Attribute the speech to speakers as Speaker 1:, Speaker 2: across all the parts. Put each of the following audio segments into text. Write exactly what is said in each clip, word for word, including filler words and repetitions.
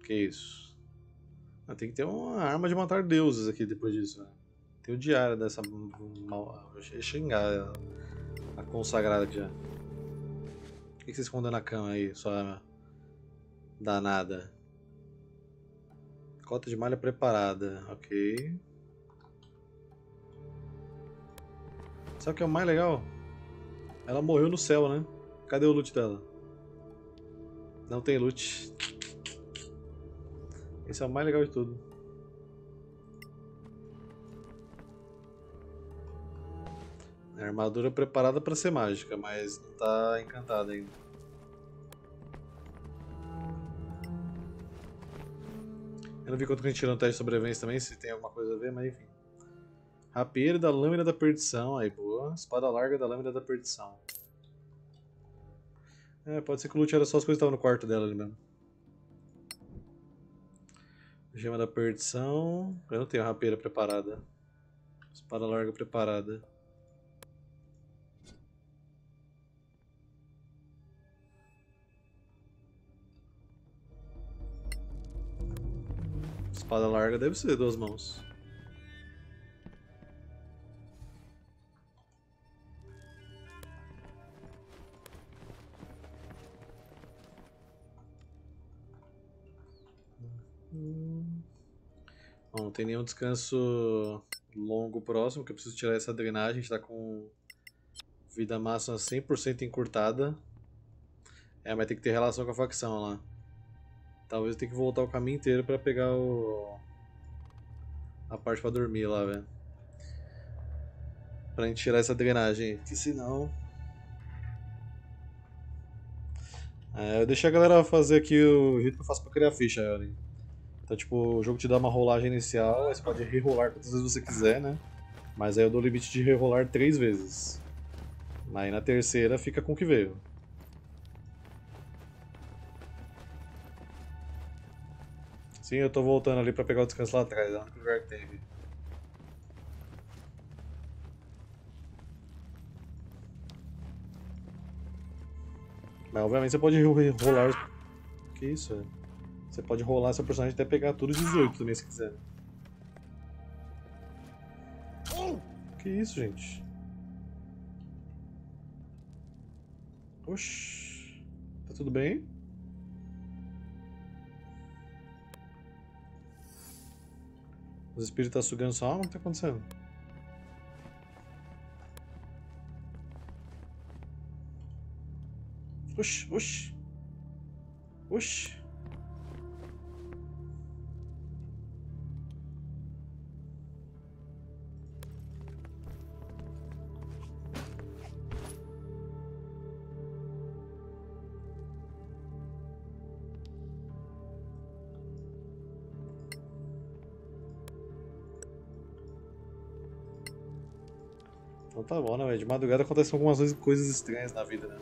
Speaker 1: que é isso? Ah, tem que ter uma arma de matar deuses aqui depois disso, né? Tem o diário dessa mal... Eu ia xingar a consagrada aqui já. O que você escondeu na cama aí, sua danada? Cota de malha preparada, ok. Sabe o que é o mais legal? Ela morreu no céu, né? Cadê o loot dela? Não tem loot. Esse é o mais legal de tudo. A armadura preparada para ser mágica, mas não tá encantada ainda. Eu não vi quanto que a gente tirou no teste de sobrevivência também, se tem alguma coisa a ver, mas enfim. Rapieiro da Lâmina da Perdição, aí boa. Espada larga da Lâmina da Perdição. É, pode ser que o loot era só as coisas que estavam no quarto dela ali mesmo. Gema da Perdição. Eu não tenho a rapieira preparada. Espada larga preparada. Espada larga deve ser duas mãos. Bom, não tem nenhum descanso longo próximo, que eu preciso tirar essa drenagem. A gente tá com vida máxima cem por cento encurtada. É, mas tem que ter relação com a facção lá. Talvez eu tenha que voltar o caminho inteiro pra pegar o... a parte pra dormir lá, velho. Pra gente tirar essa drenagem, que senão... É, eu deixei a galera fazer aqui o jeito que eu faço pra criar ficha, Ellen. Então, tipo, o jogo te dá uma rolagem inicial, aí você pode rerolar quantas vezes você quiser, né? Mas aí eu dou o limite de rerolar três vezes. Aí na terceira fica com o que veio. Sim, eu tô voltando ali pra pegar o descanso lá atrás, é o único lugar que tem aqui. Mas obviamente você pode rolar... Que isso, é? Você pode rolar seu personagem até pegar tudo dezoito também, se quiser. Que isso, gente? Oxi. Tá tudo bem? Os espíritos estão sugando sua alma? O que tá acontecendo? Oxi, oxi. Oxi. Então tá bom, né, velho? De madrugada acontecem algumas coisas estranhas na vida, né?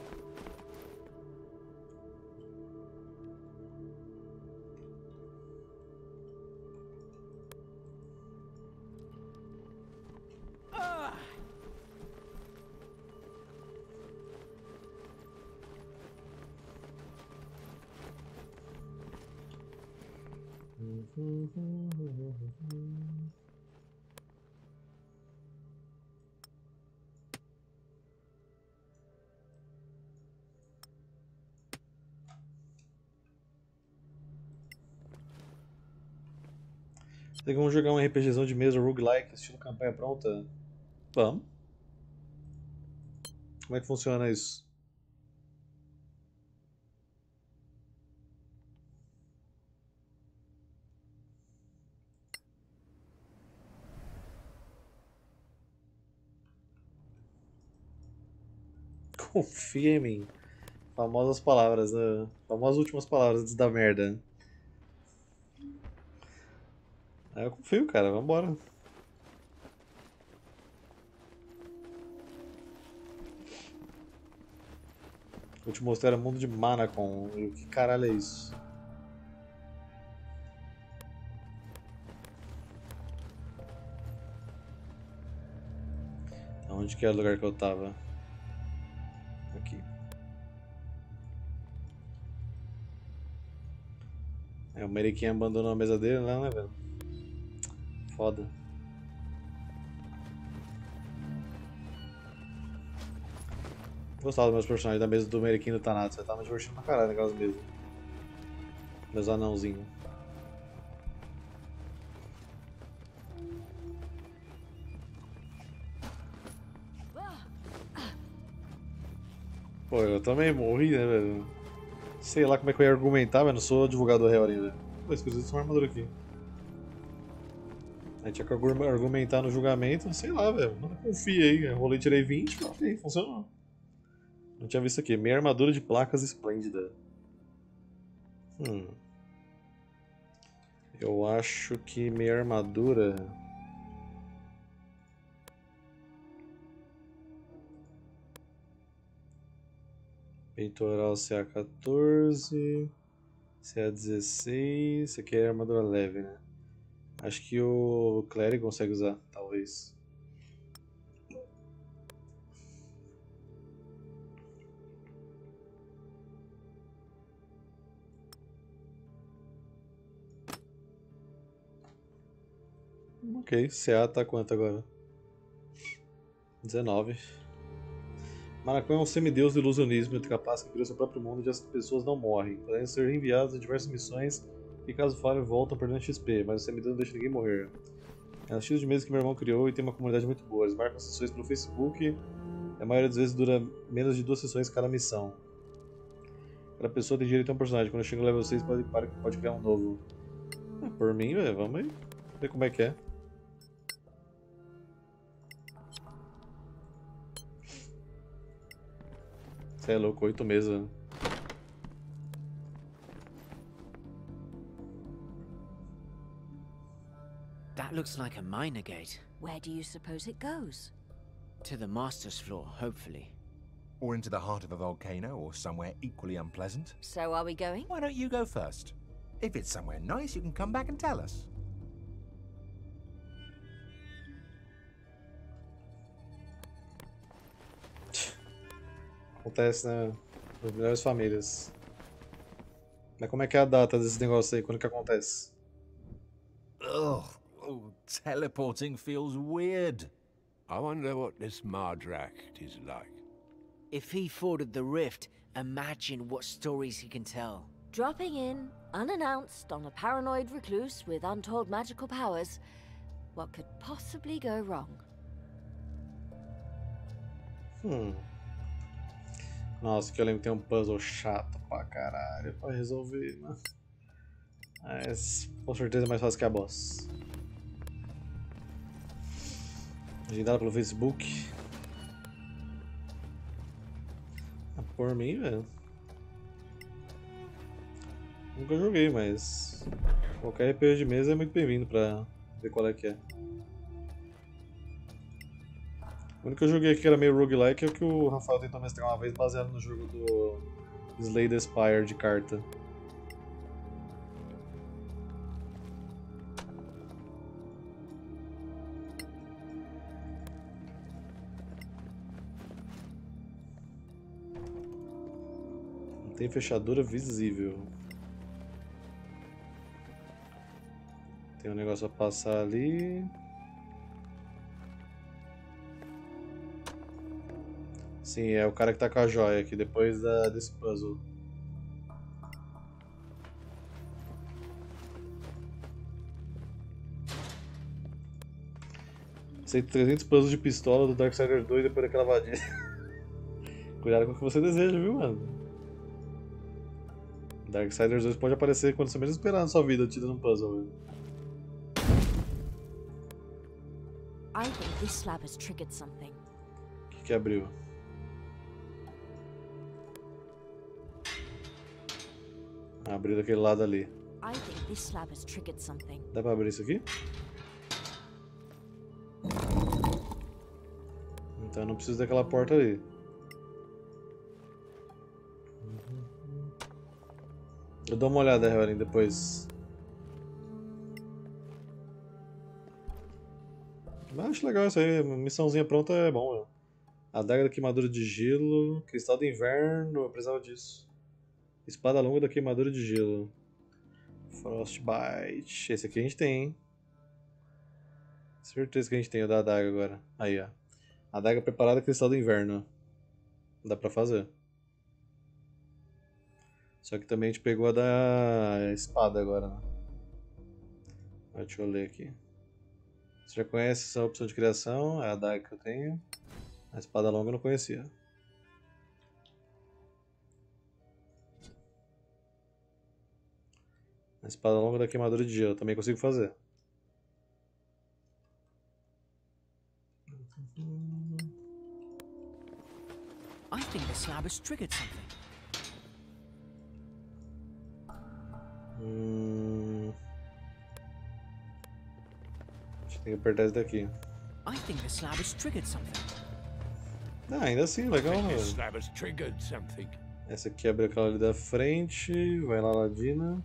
Speaker 1: Vamos jogar um RPGzão de mesa roguelike, estilo campanha pronta? Vamos. Como é que funciona isso? Confia em mim. Famosas palavras, né? Famosas últimas palavras antes da merda. Aí eu confio, cara. Vambora. Vou te mostrar o mundo de Manacon. O que caralho é isso? Onde que é o lugar que eu tava? Aqui. É, o Mariquinha abandonou a mesa dele lá, né, velho? Foda. Gostava dos meus personagens da mesa do Mariquinha e do Thanatos. Eu tava me divertindo pra caralho naquelas mesas. Meus anãozinhos. Pô, eu também morri, né, velho? Sei lá como é que eu ia argumentar, mas não sou advogado real ainda. Pô, esqueci de uma armadura aqui. Aí tinha que argumentar no julgamento, sei lá, velho. Não confia aí. Eu rolei, tirei vinte, ok, funcionou. Não tinha visto aqui. Meia armadura de placas esplêndida. Hum. Eu acho que meia armadura. Peitoral C A quatorze. C A dezesseis. Isso aqui é armadura leve, né? Acho que o Clérigo consegue usar, talvez. Ok, C A tá quanto agora? dezenove. Maracão é um semideus do ilusionismo e capaz que cria seu próprio mundo onde as pessoas não morrem, podem ser enviados a diversas missões e caso falhem voltam perdendo X P, mas o semideus não deixa ninguém morrer. É um estilo de mesa que meu irmão criou e tem uma comunidade muito boa. Eles marcam sessões pelo Facebook e a maioria das vezes dura menos de duas sessões cada missão. Cada pessoa tem direito a um personagem, quando chega no level seis pode, pode criar um novo. É, por mim, velho, vamos aí ver como é que é. Você é louco, oito meses.
Speaker 2: That looks like a miner gate.
Speaker 3: Where do you suppose it goes?
Speaker 2: To the master's floor, hopefully.
Speaker 4: Or into the heart of a volcano, or somewhere equally unpleasant.
Speaker 3: So are we going?
Speaker 4: Why don't you go first? If it's somewhere nice, you can come back and tell us.
Speaker 1: Acontece, né? Nas melhores famílias. Mas como é que é a data desse negócio aí? Quando que acontece?
Speaker 4: Ugh. Oh, teleporting feels weird.
Speaker 5: I wonder what this Mardrakt is like.
Speaker 2: If he forded the rift, imagine what stories he can tell.
Speaker 3: Dropping in, unannounced, on a paranoid recluse with untold magical powers. What could possibly go wrong?
Speaker 1: Hum. Nossa, que eu lembro que tem um puzzle chato pra caralho pra resolver, né? Mas com certeza é mais fácil que a boss. Agendada pelo Facebook. Ah, por mim, velho. Nunca joguei, mas qualquer R P G de mesa é muito bem-vindo pra ver qual é que é. O único que eu joguei aqui que era meio roguelike é o que o Rafael tentou mestrar uma vez, baseado no jogo do Slay the Spire de carta. Não tem fechadura visível. Tem um negócio a passar ali. Sim, é o cara que tá com a joia aqui, depois da, desse puzzle. Sei trezentos puzzles de pistola do Darksiders dois depois daquela vadia. Cuidado com o que você deseja, viu, mano? Darksiders dois pode aparecer quando você menos esperar na sua vida, te dando um puzzle, velho.
Speaker 3: I think this slab has triggered something.
Speaker 1: O que que abriu? Abriu daquele lado ali.
Speaker 3: I think this slab has triggered something.
Speaker 1: Dá pra abrir isso aqui? Então eu não preciso daquela porta ali. Eu dou uma olhada, Helen, depois. Mas acho legal isso aí, missãozinha pronta é bom, né? Adaga da queimadura de gelo, cristal do inverno, eu precisava disso. Espada longa da queimadura de gelo. Frostbite. Esse aqui a gente tem, hein? Certeza que a gente tem o da adaga agora. Aí, ó. Adaga preparada, cristal do inverno. Dá pra fazer. Só que também a gente pegou a da espada agora, né? Deixa eu ler aqui. Você já conhece essa opção de criação? É a adaga que eu tenho. A espada longa eu não conhecia. A espada longa da queimadura de gelo também consigo fazer.
Speaker 2: I think the slab has triggered something.
Speaker 1: Hum... A gente tem que apertar esse daqui.
Speaker 2: I think the slab has triggered something.
Speaker 1: Ah, ainda assim, legal,
Speaker 5: Think
Speaker 1: né?
Speaker 5: this slab has triggered something.
Speaker 1: Essa aqui abre aquela ali da frente. Vai lá, Ladina.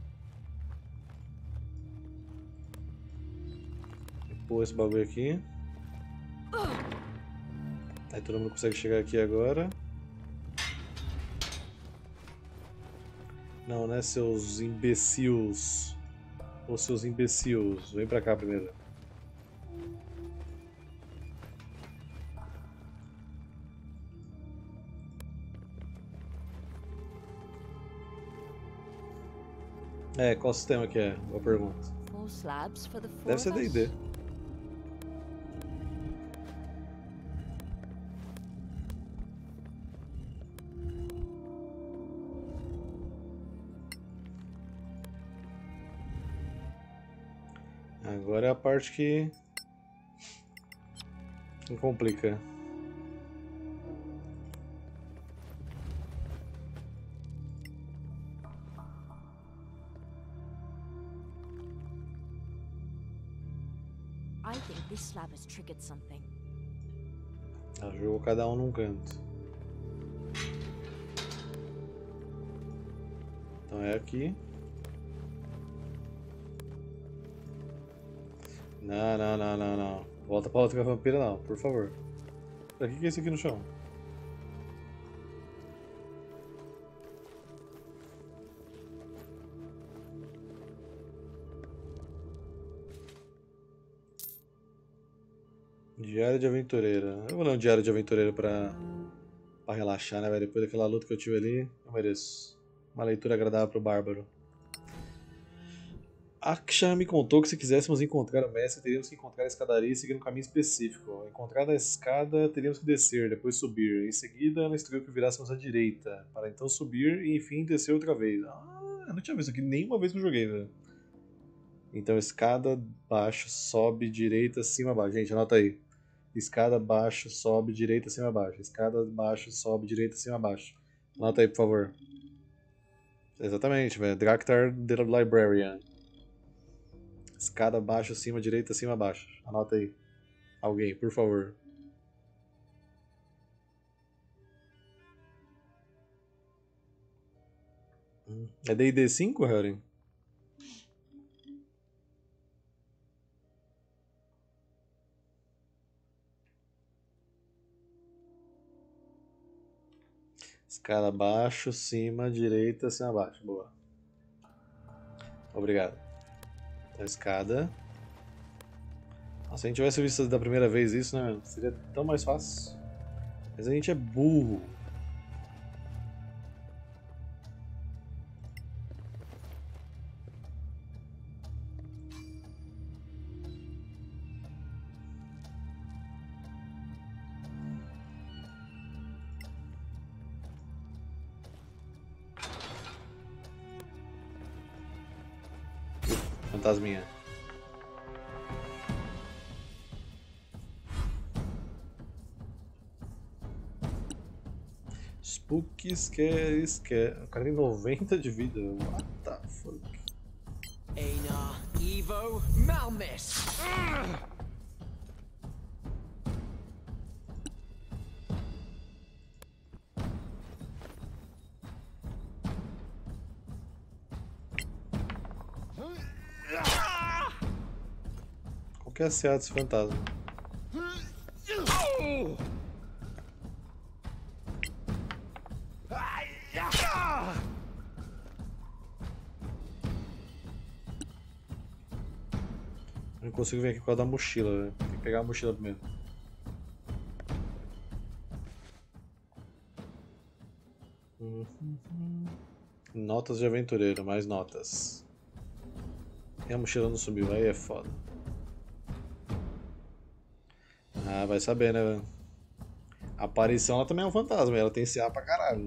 Speaker 1: Pô, esse bagulho aqui. Aí todo mundo consegue chegar aqui agora. Não, né, seus imbecils. Ou seus imbecils. Vem pra cá primeiro. É, qual sistema que é? Boa pergunta.
Speaker 3: Four slabs for the four
Speaker 1: Deve ser
Speaker 3: of
Speaker 1: D e
Speaker 3: us.
Speaker 1: D. Agora é a parte que que complica.
Speaker 3: I think this slab has triggered something.
Speaker 1: Ela jogou cada um num canto. Então é aqui. Não, não, não, não, não. Volta pra outra vampira não, por favor. O que é isso aqui no chão? Diário de aventureira. Eu vou ler um diário de aventureira pra, pra relaxar, né, velho? Depois daquela luta que eu tive ali, eu mereço. Uma leitura agradável pro bárbaro. Aksha me contou que se quiséssemos encontrar o mestre, teríamos que encontrar a escadaria e seguir um caminho específico. Encontrada a escada, teríamos que descer, depois subir. Em seguida, ela instruiu que virássemos à direita, para então subir e enfim descer outra vez. Ah, eu não tinha visto aqui nenhuma vez que eu joguei, velho. Então, escada, baixo, sobe, direita, cima, baixo. Gente, anota aí. Escada, baixo, sobe, direita, cima, baixo. Escada, baixo, sobe, direita, cima, baixo. Anota aí, por favor. Exatamente, velho. Draktar the Librarian. Escada, baixo, cima, direita, cima, baixo. Anota aí. Alguém, por favor. É D e D cinco, Harry? Escada, baixo, cima, direita, cima, baixo. Boa. Obrigado. A escada. Nossa, se a gente tivesse visto da primeira vez isso, né? Seria tão mais fácil. Mas a gente é burro. Fantasminha. Spooky Scare Scare. O cara tem noventa de vida. What the fuck?
Speaker 2: Einar, Evo, Malmis!
Speaker 1: Qual que é a C A desse fantasma? Não consigo vir aqui por causa da mochila, velho. Tem que pegar a mochila primeiro. Notas de aventureiro, mais notas. E a mochila não subiu, aí é foda. Ah, vai saber, né, velho? A aparição ela também é um fantasma, ela tem C A pra caralho.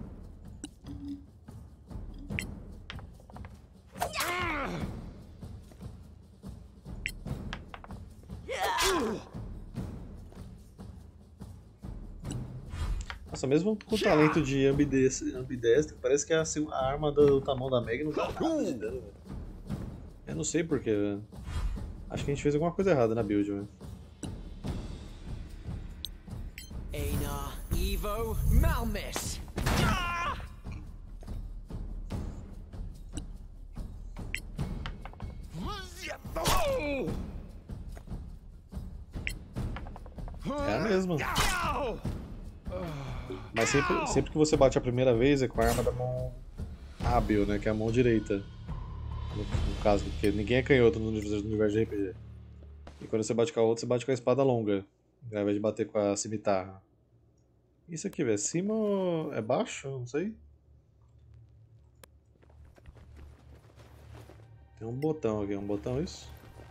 Speaker 1: Nossa, mesmo com o talento de ambidestro, ambidestro parece que a, a arma do tamanho da Meg não dá nada de dano, velho. Eu não sei porquê, velho. Acho que a gente fez alguma coisa errada na build, velho.
Speaker 2: Einar, Evo, Malmis!
Speaker 1: É a mesma. Mas sempre, sempre que você bate a primeira vez é com a arma da mão hábil, né? Que é a mão direita. No, no caso, porque ninguém é canhoto no universo de R P G. E quando você bate com a outra, você bate com a espada longa. Ao invés de bater com a cimitarra. Isso aqui, velho. Cima é baixo? Não sei. Tem um botão aqui. Um botão, isso?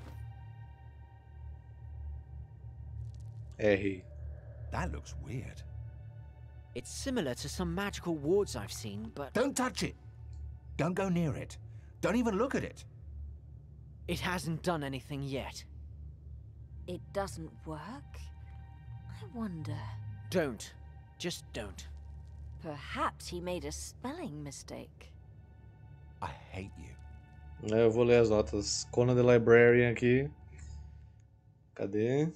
Speaker 1: R.
Speaker 4: That looks weird.
Speaker 2: It's similar to some magical wards I've seen, but
Speaker 4: Don't touch it. Don't go near it. Don't even look at it.
Speaker 2: it hasn't done anything yet.
Speaker 3: It doesn't work? I wonder.
Speaker 2: Don't. Just don't.
Speaker 3: Perhaps he made a spelling mistake.
Speaker 4: I hate you.
Speaker 1: É, eu vou ler as notas. Conan the Librarian aqui. Cadê?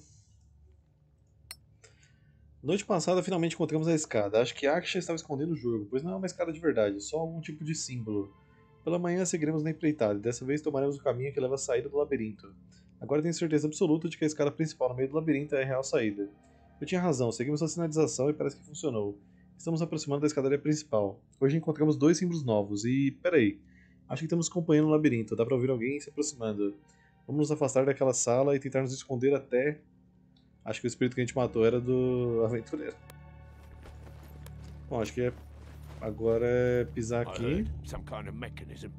Speaker 1: Noite passada finalmente encontramos a escada. Acho que Aksha estava escondendo o jogo, pois não é uma escada de verdade, só algum tipo de símbolo. Pela manhã seguiremos na empreitada e dessa vez tomaremos o caminho que leva à saída do labirinto. Agora tenho certeza absoluta de que a escada principal no meio do labirinto é a real saída. Eu tinha razão, seguimos a sinalização e parece que funcionou. Estamos nos aproximando da escadaria principal. Hoje encontramos dois símbolos novos e... peraí. Acho que estamos acompanhando o labirinto, dá pra ouvir alguém se aproximando. Vamos nos afastar daquela sala e tentar nos esconder até... Acho que o espírito que a gente matou era do aventureiro. Bom, acho que é... agora é pisar
Speaker 5: I
Speaker 1: aqui.
Speaker 5: heard some kind of mechanism.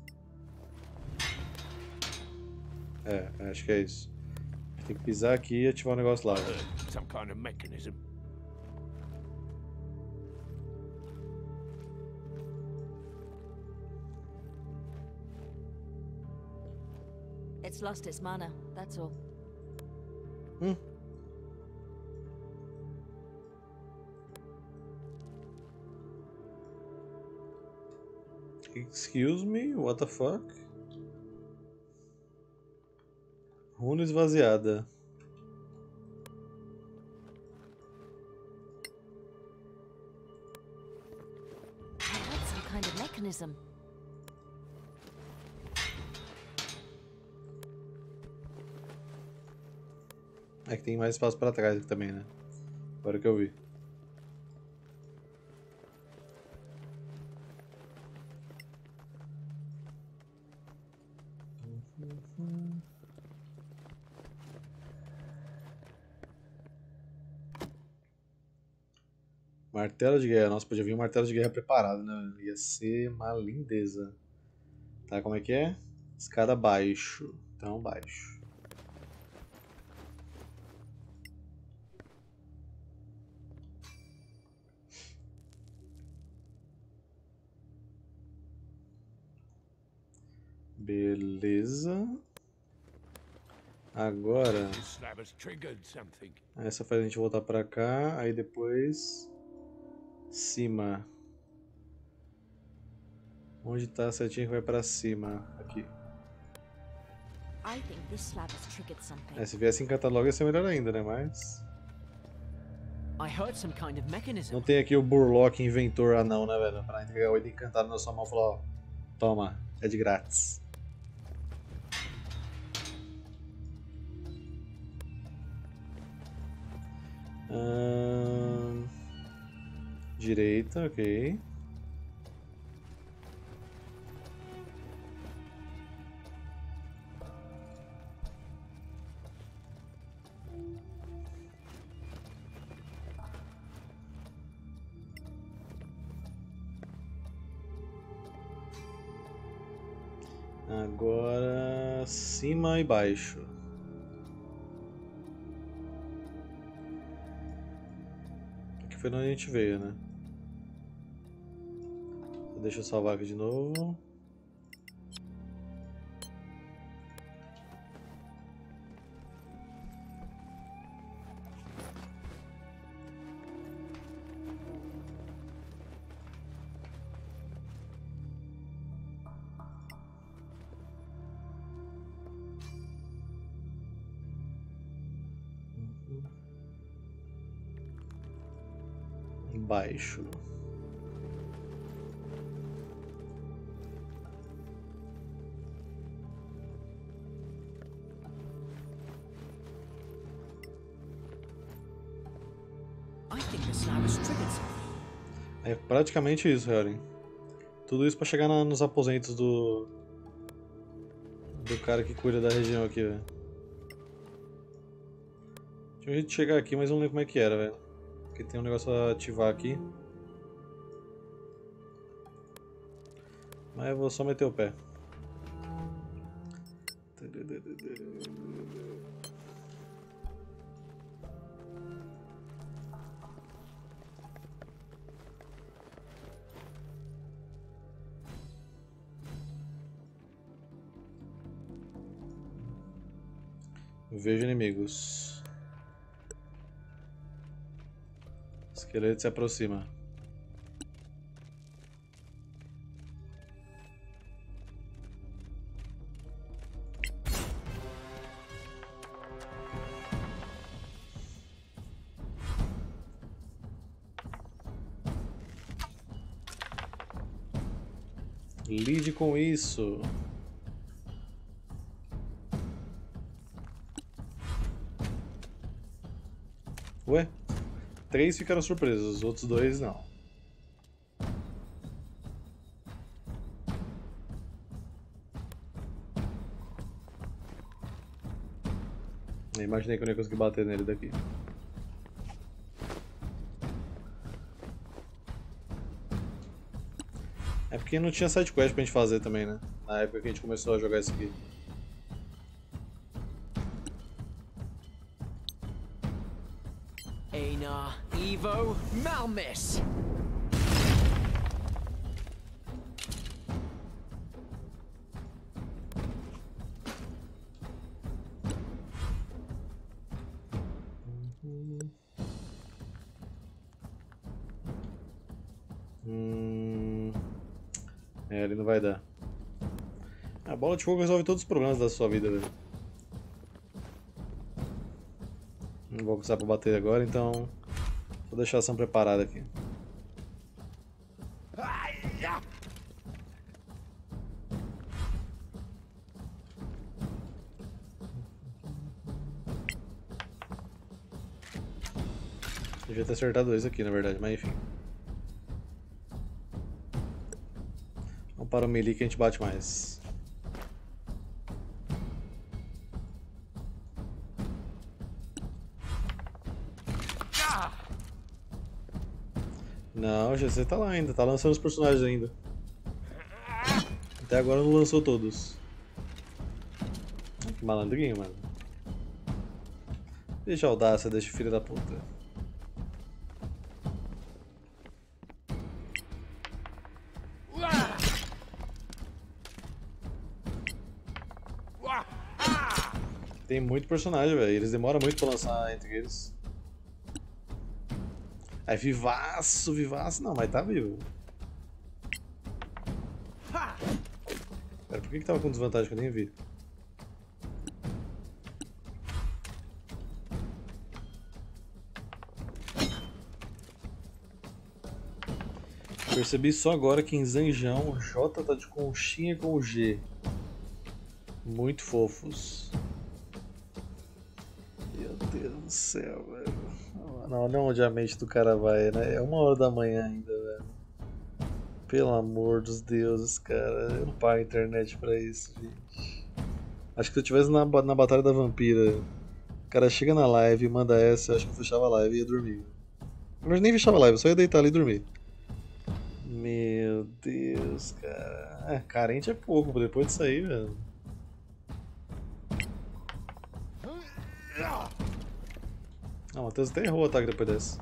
Speaker 1: É, acho que é isso. Tem que pisar aqui e ativar o negócio lá.
Speaker 5: I heard some kind of mechanism.
Speaker 3: It's lost its mana, that's all.
Speaker 1: Hum. Excuse me, what the fuck? Runa esvaziada.
Speaker 3: I heard some kind of mechanism.
Speaker 1: É que tem mais espaço pra trás aqui também, né? Agora que eu vi. Martelo de guerra. Nossa, podia vir um martelo de guerra preparado, né? Ia ser uma lindeza. Tá, como é que é? Escada abaixo. Então, baixo. Beleza. Agora...
Speaker 5: This slab has triggered something.
Speaker 1: essa faz a gente voltar pra cá, aí depois... cima. Onde tá a setinha que vai pra cima? Aqui.
Speaker 3: I think this slab has triggered something.
Speaker 1: É, se viesse em catálogo ia ser melhor ainda, né? Mas...
Speaker 2: I heard some kind of mechanism.
Speaker 1: não tem aqui o Burlock inventor anão, né, velho? Pra entregar o item encantado na sua mão e falar, ó... toma, é de grátis. Hum... direita, ok. Agora cima e baixo. Aqui foi onde a gente veio, né? Deixa eu salvar aqui de novo. Baixo.
Speaker 2: I think the slab has triggered something.
Speaker 1: É praticamente isso, Harry. Tudo isso pra chegar na, nos aposentos do do cara que cuida da região aqui, velho. Tinha um jeito de chegar aqui, mas não lembro como é que era, velho. Porque tem um negócio a ativar aqui. Mas eu vou só meter o pé. Vejo inimigos. O esqueleto se aproxima. Lide com isso. Ué? Três ficaram surpresos, os outros dois não. Eu imaginei que eu não ia conseguir bater nele daqui. É porque não tinha sidequest pra gente fazer também, né? Na época que a gente começou a jogar isso aqui.
Speaker 2: Einar, Evo, Malmis!
Speaker 1: Hum... É, ele não vai dar. A bola de fogo resolve todos os problemas da sua vida, velho. Não vou usar pra bater agora, então vou deixar a ação preparada aqui. Devia ter acertado dois aqui, na verdade, mas enfim. Vamos para o melee que a gente bate mais. Não, o G C tá lá ainda, tá lançando os personagens ainda. Até agora não lançou todos. Que malandrinho, mano. Deixa a audácia, deixa filho da puta. Tem muito personagem, velho. Eles demoram muito pra lançar entre eles. É vivaço, vivaço. Não, mas tá vivo. Pera, por que que tava com desvantagem que eu nem vi? Percebi só agora que em Zanjão o J tá de conchinha com o G. Muito fofos. Meu Deus do céu, velho. Não, olha onde a mente do cara vai, né? É uma hora da manhã ainda, velho. Pelo amor dos deuses, cara. Eu não paro a internet pra isso, gente. Acho que se eu estivesse na, na Batalha da Vampira, o cara chega na live e manda essa, eu acho que eu fechava a live e ia dormir. Mas nem fechava a live, eu só ia deitar ali e dormir. Meu Deus, cara. É, carente é pouco, depois disso aí, velho. Ah, o Matheus até errou o ataque depois dessa.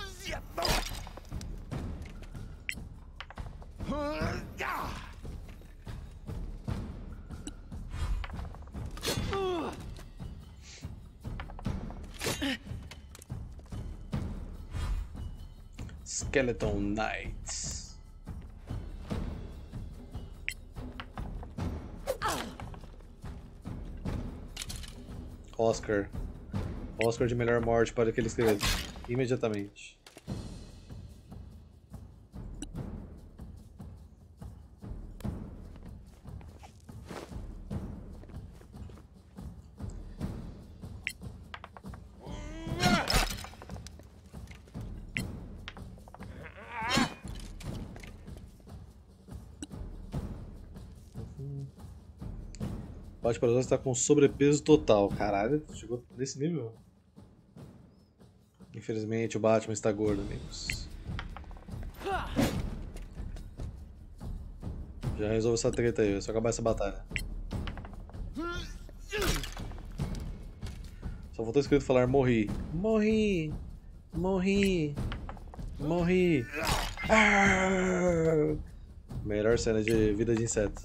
Speaker 1: Skeleton Knights. Oscar. Oscar de melhor morte para aquele esqueleto. Imediatamente. Bate para está com sobrepeso total. Caralho, chegou nesse nível? Infelizmente o Batman está gordo, amigos. Já resolve essa treta aí, é só acabar essa batalha. Só faltou escrito falar morri. Morri! Morri! Morri! Ah! Melhor cena de vida de inseto.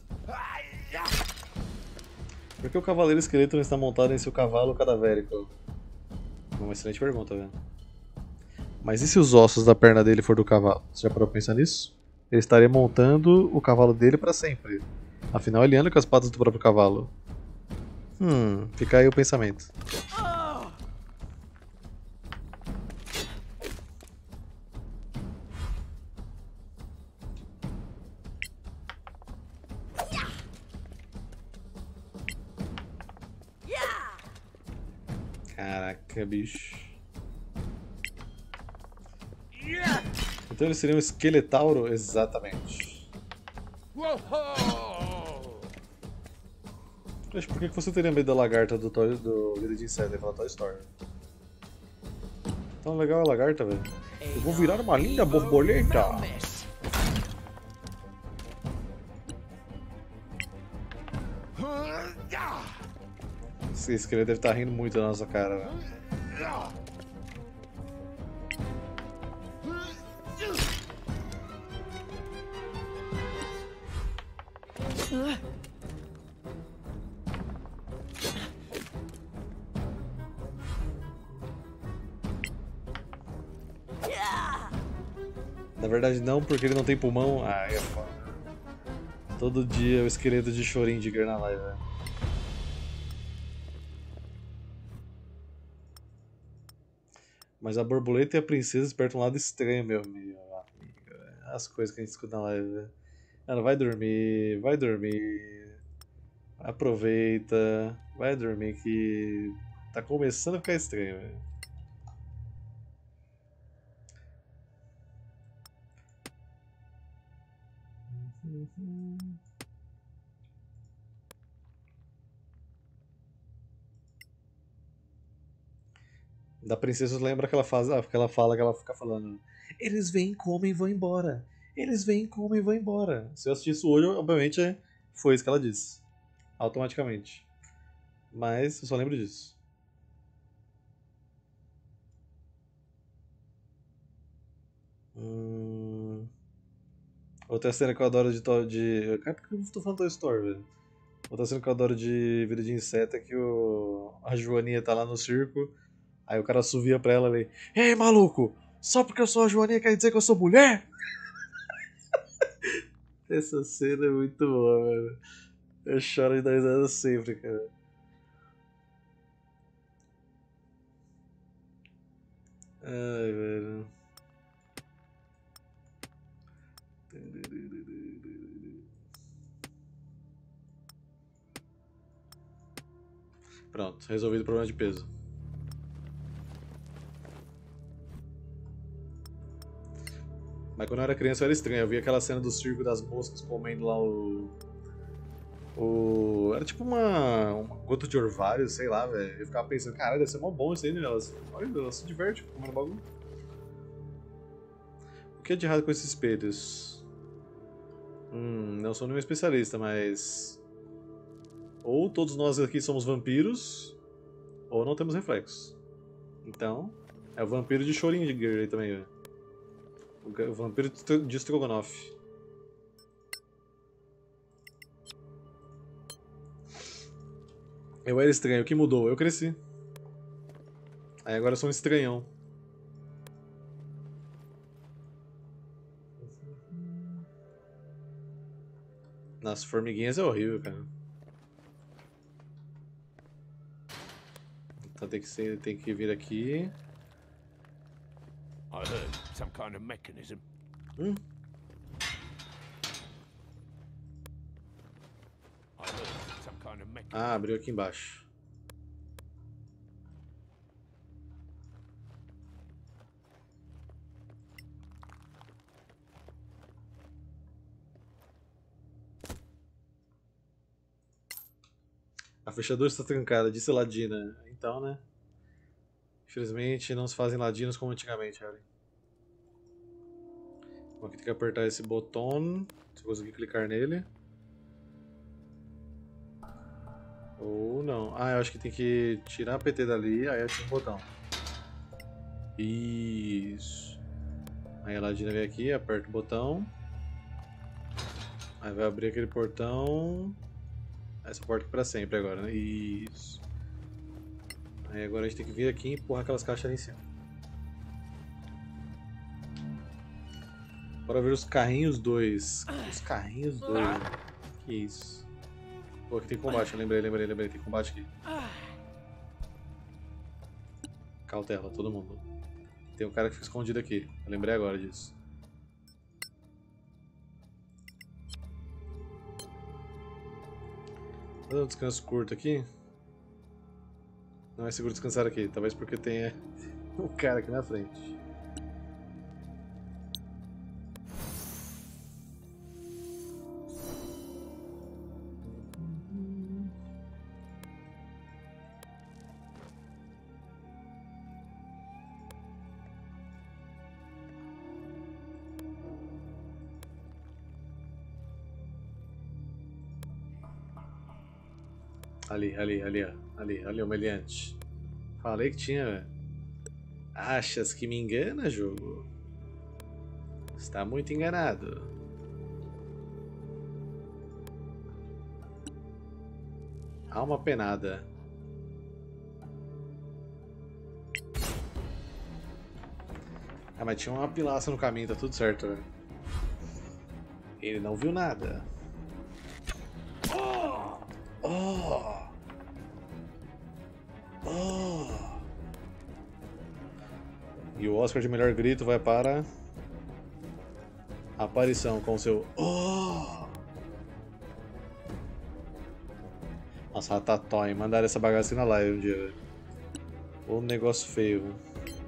Speaker 1: Por que o cavaleiro esqueleto não está montado em seu cavalo cadavérico? Uma excelente pergunta, velho. Mas e se os ossos da perna dele for do cavalo? Você já parou pra pensar nisso? Ele estaria montando o cavalo dele pra sempre. Afinal, ele anda com as patas do próprio cavalo. Hum, fica aí o pensamento. Caraca, bicho. Então ele seria um esqueletauro? Exatamente. Mas por que você teria medo da lagarta do, Toy, do Vida de Inseto e falar Toy Story? Tão legal a lagarta, velho. Eu vou virar uma linda borboleta. Esse esqueleto deve estar rindo muito da nossa cara, velho. Na verdade não, porque ele não tem pulmão. Ah, é foda. Todo dia o esqueleto de Schrödinger na live, velho. Mas a borboleta e a princesa despertam um lado estranho, meu amigo. As coisas que a gente escuta na live, velho. Mano, vai dormir, vai dormir. Aproveita, vai dormir que tá começando a ficar estranho, velho. Da princesa lembra que ela faz, que ela fala que ela fica falando. Eles vêm, comem e vão embora. Eles vêm, comem e vão embora. Se eu assistir isso hoje, obviamente foi isso que ela disse. Automaticamente. Mas eu só lembro disso. Hum... Outra cena que eu adoro de... de... Cara, por que eu tô falando Toy Story, velho? Outra cena que eu adoro de Vida de Inseto é que o... a Joaninha tá lá no circo. Aí o cara assovia pra ela ali. Ei, maluco! Só porque eu sou a Joaninha quer dizer que eu sou mulher? Essa cena é muito boa, velho. Eu choro de dar risada sempre, cara. Ai, velho. Pronto, resolvido o problema de peso. Mas quando eu era criança eu era estranho, eu via aquela cena do circo das moscas comendo lá o... o... Era tipo uma, uma gota de orvalho, sei lá, velho. Eu ficava pensando, caralho, deve ser mó bom isso aí, né? Elas... Olha, elas se divertem comendo bagulho. O que é de errado com esses espelhos? Hum, não sou nenhum especialista, mas... Ou todos nós aqui somos vampiros, ou não temos reflexos. Então, é o vampiro de Schrödinger aí também, velho. O vampiro de Strogonoff. Eu era estranho, o que mudou? Eu cresci. Aí agora eu sou um estranhão. Nas formiguinhas é horrível, cara. Então tem que, ser, tem que vir aqui.
Speaker 5: I heard some kind of mechanism.
Speaker 1: Hum?
Speaker 5: I heard some kind of mechanism.
Speaker 1: Ah, abriu aqui embaixo. A fechadura está trancada, disse Ladina. Então, né? Infelizmente não se fazem ladinos como antigamente, Harry. Bom, aqui tem que apertar esse botão. Se eu conseguir clicar nele. Ou não. Ah, eu acho que tem que tirar a P T dali, aí ativa o botão. Isso. Aí a Ladina vem aqui, aperta o botão. Aí vai abrir aquele portão. Essa porta aqui pra sempre agora, né? Isso. Aí agora a gente tem que vir aqui e empurrar aquelas caixas ali em cima. Bora ver os carrinhos dois. Os carrinhos dois. Que isso. Pô, aqui tem combate, eu lembrei, lembrei, lembrei. Tem combate aqui. Cautela, todo mundo. Tem um cara que fica escondido aqui. Eu lembrei agora disso. Vou dar um descanso curto aqui. Não é seguro descansar aqui, talvez porque tenha um cara aqui na frente. Ali, ali, ali, ó. Ali, ali, o meliante. Falei que tinha, velho. Achas que me engana, jogo? Está muito enganado. Alma penada. Ah, mas tinha uma pilaça no caminho, tá tudo certo, velho. Ele não viu nada. Oh! Oh! Oh! E o Oscar de melhor grito vai para a aparição com o seu Oh! Nossa, Ratatouille, mandaram essa bagacinha na live um dia, velho. O negócio feio, velho.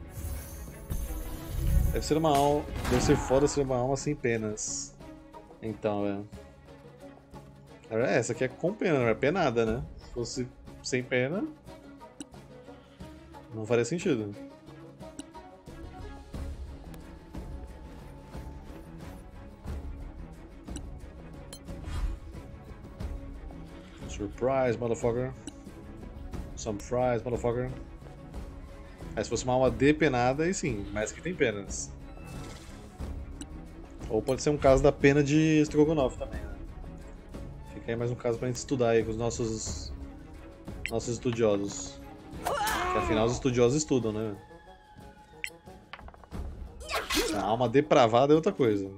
Speaker 1: Deve ser uma alma. Deve ser foda ser uma alma sem penas. Então, velho. É, essa aqui é com pena, não é penada, né? Se fosse sem pena, não faria sentido. Surprise, motherfucker. Some fries, motherfucker. Aí se fosse uma alma depenada, aí sim, mas que tem penas. Ou pode ser um caso da pena de Strogonoff também, né? Fica aí mais um caso pra gente estudar aí com os nossos nossos estudiosos. Que afinal os estudiosos estudam, né? A alma depravada é outra coisa.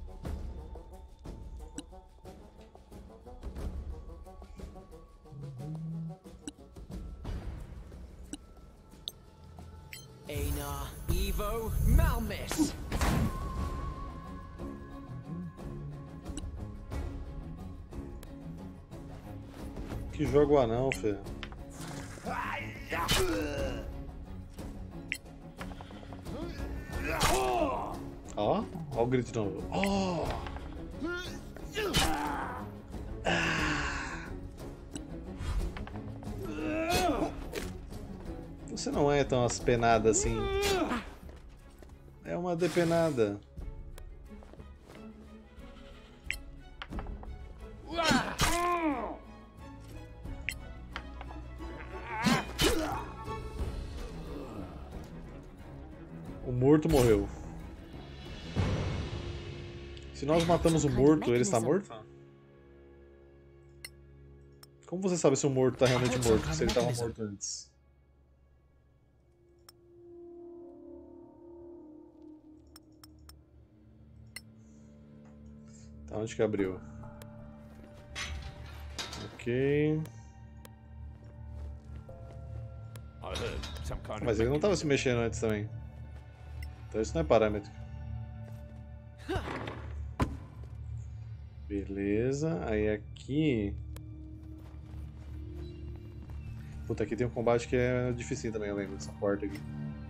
Speaker 2: Einar, Evo, Malmis.
Speaker 1: Que jogo anão, filho. Ó, ó o grito de novo. Oh! Você não é tão aspenada assim. É uma depenada. morto morreu. Se nós matamos o morto, ele está morto? Como você sabe se o morto está realmente morto, se ele estava morto antes? Tá, onde que abriu? Ok. Mas ele não estava se mexendo antes também. Então isso não é parâmetro. Beleza, aí aqui... Puta, aqui tem um combate que é difícil também, eu lembro dessa porta aqui.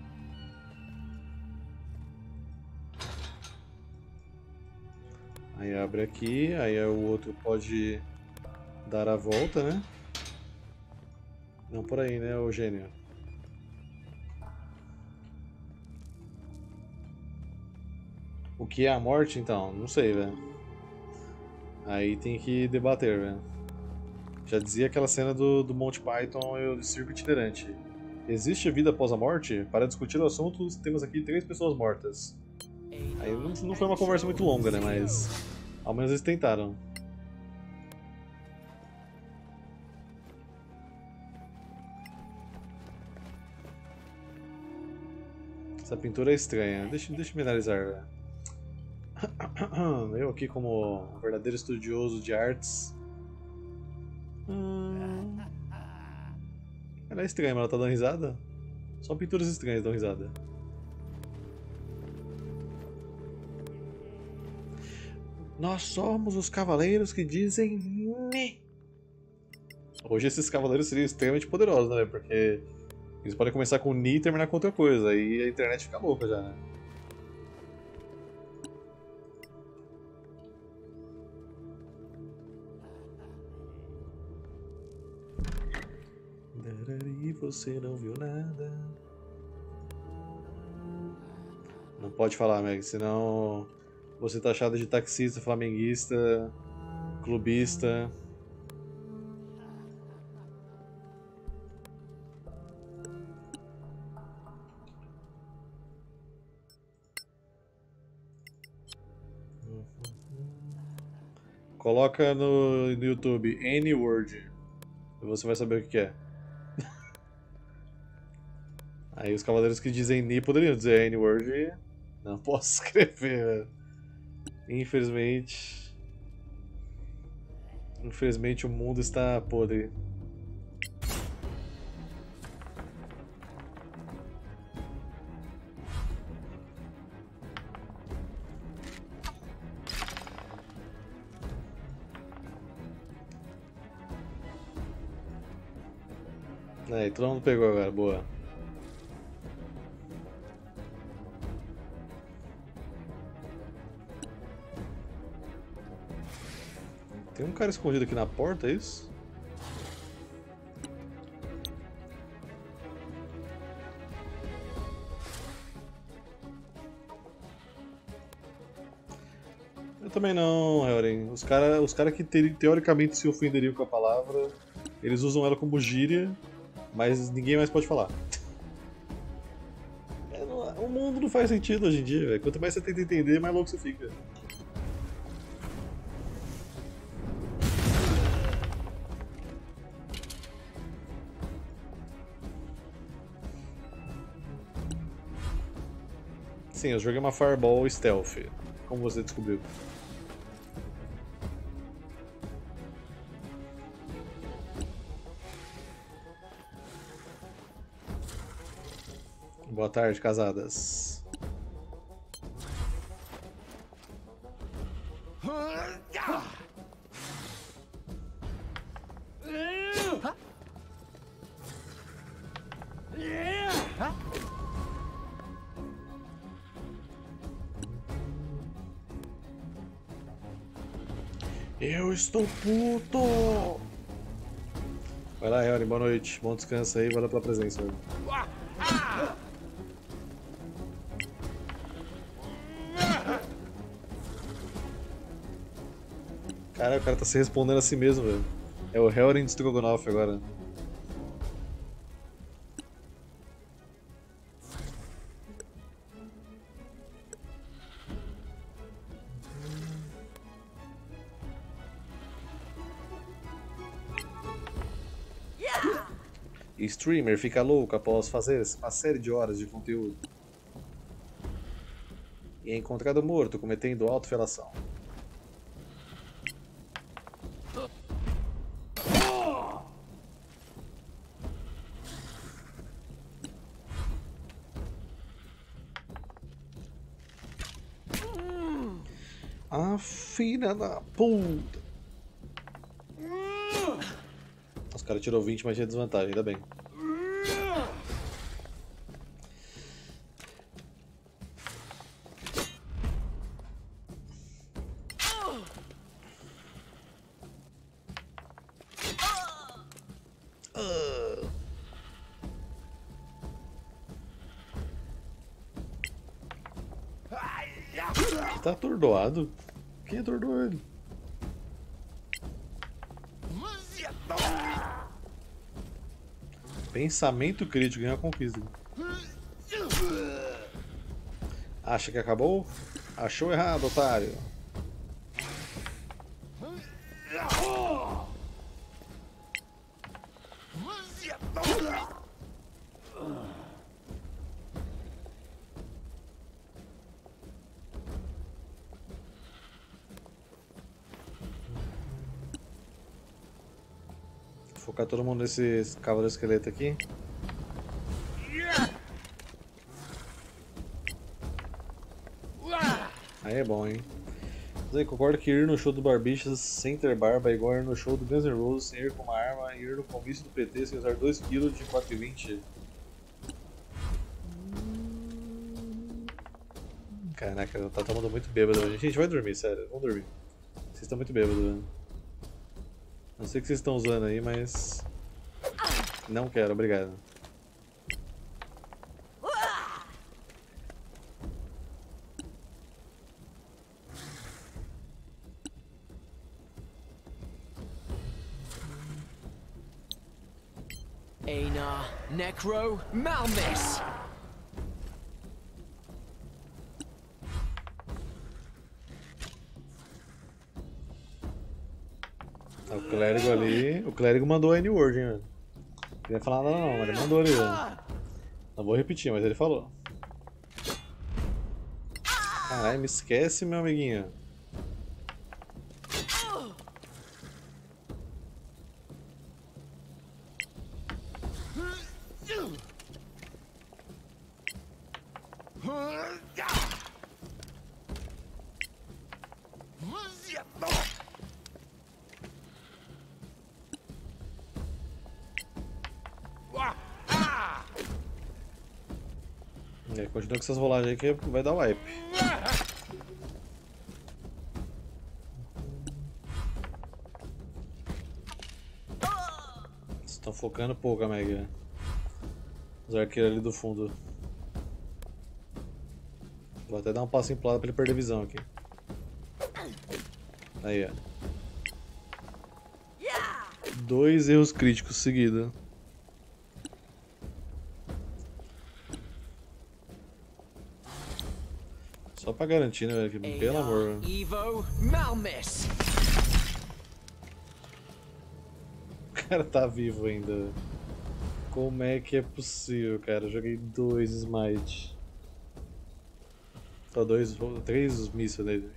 Speaker 1: Aí abre aqui, aí o outro pode dar a volta, né? Não por aí, né, o gênio? O que é a morte, então? Não sei, velho. Aí tem que debater, velho. Já dizia aquela cena do, do Monty Python e o circo itinerante. Existe vida após a morte? Para discutir o assunto, temos aqui três pessoas mortas. Aí não, não foi uma conversa muito longa, né? Mas ao menos eles tentaram. Essa pintura é estranha. Deixa, deixa eu me analisar, velho. Eu aqui como um verdadeiro estudioso de artes. Hum... Ela é estranha, mas ela tá dando risada? Só pinturas estranhas dão risada. Nós somos os cavaleiros que dizem Ni. Hoje esses cavaleiros seriam extremamente poderosos, né? Porque eles podem começar com Ni e terminar com outra coisa. Aí a internet fica louca já, né? E você não viu nada. Não pode falar, Meg, senão você tá achado de taxista, flamenguista, clubista. Coloca no, no YouTube N-word e você vai saber o que que é. Aí os cavaleiros que dizem Ni poderiam dizer N-word e não posso escrever, velho. Infelizmente. Infelizmente o mundo está podre. Aí, todo mundo pegou agora, boa. Tem um cara escondido aqui na porta, é isso? Eu também não, Helren. Os caras os cara que te, teoricamente se ofenderiam com a palavra, eles usam ela como gíria, mas ninguém mais pode falar. É, não, o mundo não faz sentido hoje em dia, véio. Quanto mais você tenta entender, mais louco você fica. Sim, eu joguei uma Fireball Stealth. Como você descobriu? Boa tarde, casadas. Eu estou puto! Vai lá, Helren, boa noite. Bom descanso aí, valeu pela presença. Velho. Cara, o cara tá se respondendo a si mesmo, velho. É o Helren de Strogonoff agora. Streamer fica louco após fazer uma série de horas de conteúdo. E é encontrado morto cometendo autofelação. Ah, filha da puta! Os caras tirou vinte, mas tinha desvantagem, ainda bem. Que tá atordoado? Quem atordoou ele? Pensamento crítico, ganhou a conquista. Acha que acabou? Achou errado, otário. Focar todo mundo nesse cavaleiro esqueleto aqui. Aí é bom, hein? Mas aí, concordo que ir no show do Barbichas sem ter barba é igual ir no show do Guns N' Roses sem ir com uma arma e ir no comício do P T sem usar dois quilos de quatro e vinte. Caraca, tá tomando muito bêbado hoje. Gente, vai dormir, sério. Vamos dormir. Vocês estão muito bêbados, velho. Não sei o que vocês estão usando aí, mas... Não quero, obrigado.
Speaker 2: Einar, Necro, Malmis!
Speaker 1: O clérigo ali... O clérigo mandou a N-word, hein, mano. Não queria falar nada não, mas ele mandou ali, velho. Não vou repetir, mas ele falou. Caralho, me esquece, meu amiguinho. É, continua com essas rolagens aí que vai dar wipe. Estão focando pouco a Meg. Os arqueiros ali do fundo. Vou até dar um passinho pro lado pra ele perder visão aqui. Aí, ó. Dois erros críticos seguidos. Só pra garantir, né, velho? Que, pelo amor.
Speaker 2: Evo, Malmis!
Speaker 1: O cara tá vivo ainda. Como é que é possível, cara? Eu joguei dois smite. Só dois, três mísseis nele.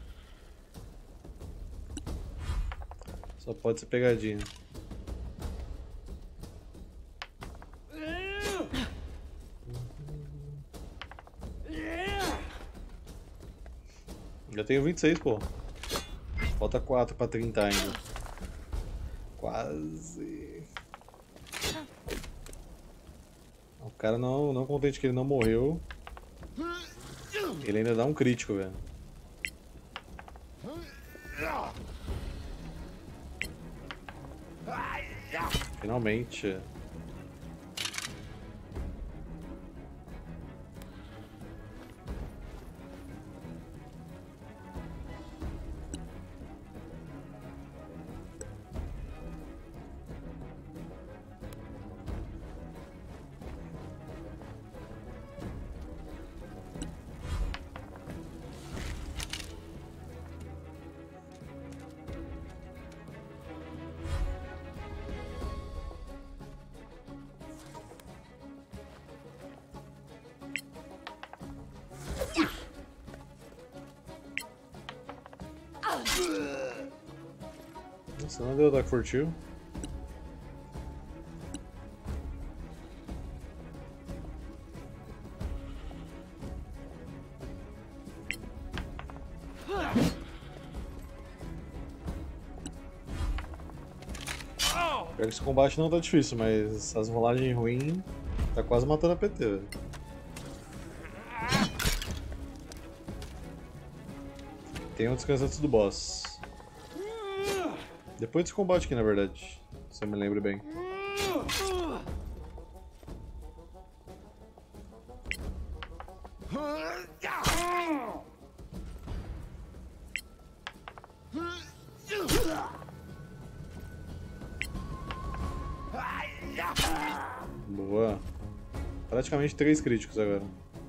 Speaker 1: Só pode ser pegadinha. Já tenho vinte e seis, pô. Falta quatro pra trinta ainda. Quase. O cara não, não contente que ele não morreu. Ele ainda dá um crítico, velho. Finalmente. Nossa, não deu ataque furtivo. Pior que esse combate não tá difícil, mas as rolagens ruins tá quase matando a P T, velho. Tem um descanso antes do boss. Depois desse combate aqui, na verdade. Se eu me lembro bem. Boa. Praticamente três críticos agora.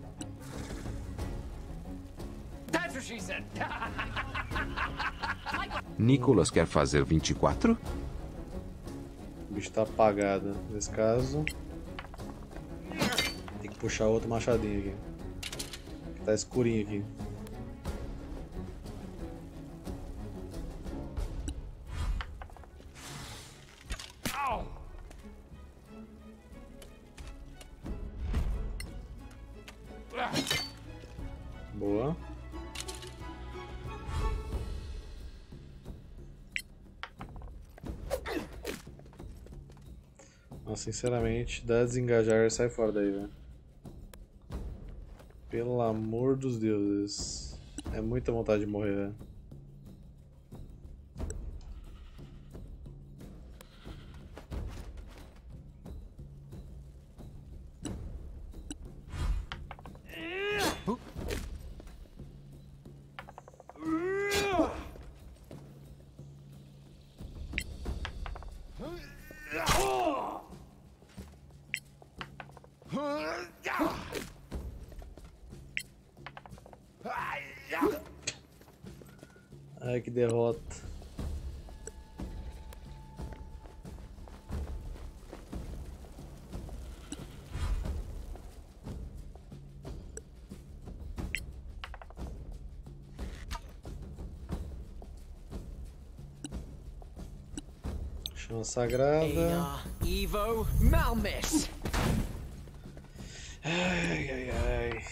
Speaker 6: Nicholas quer fazer vinte e quatro?
Speaker 1: O bicho tá apagado. Nesse caso, tem que puxar outro machadinho aqui. Que tá escurinho aqui. Boa. Mas sinceramente, dá desengajar e sai fora daí, velho. Pelo amor dos deuses. É muita vontade de morrer, velho. Ai, que derrota. Chama sagrada.
Speaker 2: Einar, Evo, Malmis.
Speaker 1: Ai, ai, ai.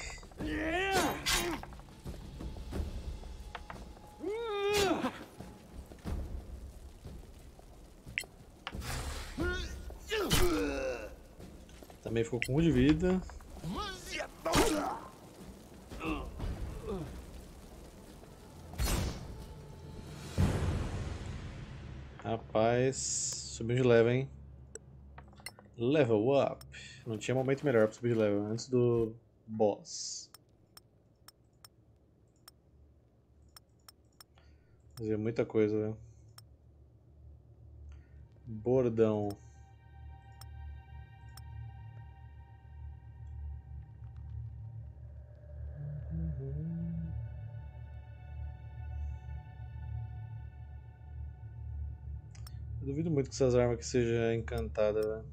Speaker 1: Também ficou com um de vida. Rapaz, subiu de level, hein? Level up. Não tinha momento melhor pra subir de level antes do boss. Fazia muita coisa, velho. Bordão. Eu duvido muito que essas armas aqui sejam encantadas, velho.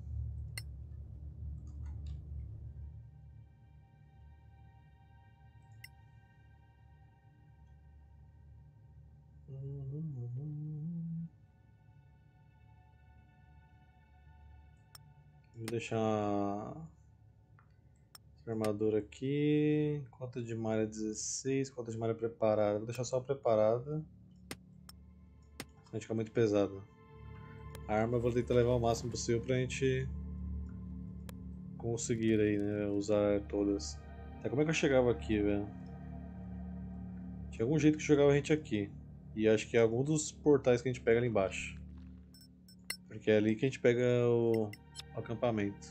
Speaker 1: Vou deixar essa armadura aqui. Conta de malha dezesseis, conta de malha preparada. Vou deixar só preparada. Vai ficar muito pesado. A arma eu vou tentar levar o máximo possível pra gente conseguir aí, né? Usar todas. Tá, como é que eu chegava aqui, velho? Tinha algum jeito que jogava a gente aqui. E acho que é algum dos portais que a gente pega ali embaixo. Porque é ali que a gente pega o acampamento.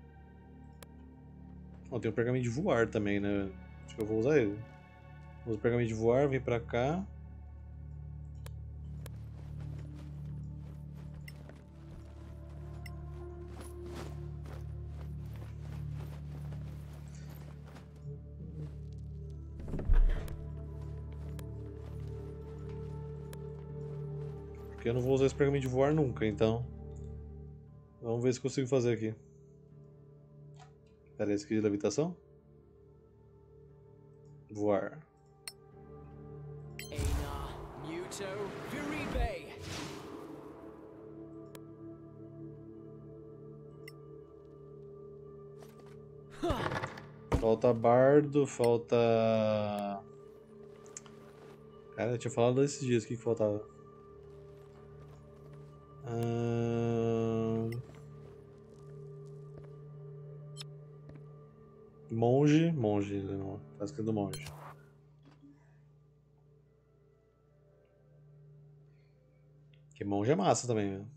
Speaker 1: Ó, tem o pergaminho de voar também, né? Acho que eu vou usar ele. Uso o pergaminho de voar, vem pra cá. Porque eu não vou usar esse pergaminho de voar nunca, então... Vamos ver se consigo fazer aqui. Pera aí, esse aqui de levitação? Voar.
Speaker 2: Einar, Newt, so, Viribe.
Speaker 1: Falta bardo, falta... Cara, eu tinha falado esses dias o que, que faltava. Ahn... Monge, monge, não, tá escrito monge. Que monge é massa também, né?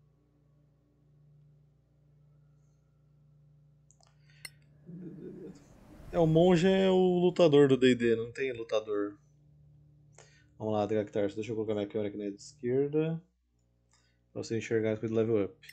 Speaker 1: É, o monge é o lutador do D e D, não tem lutador. Vamos lá, Dractar, deixa eu colocar minha câmera aqui na esquerda. Pra você enxergar as coisas do level up.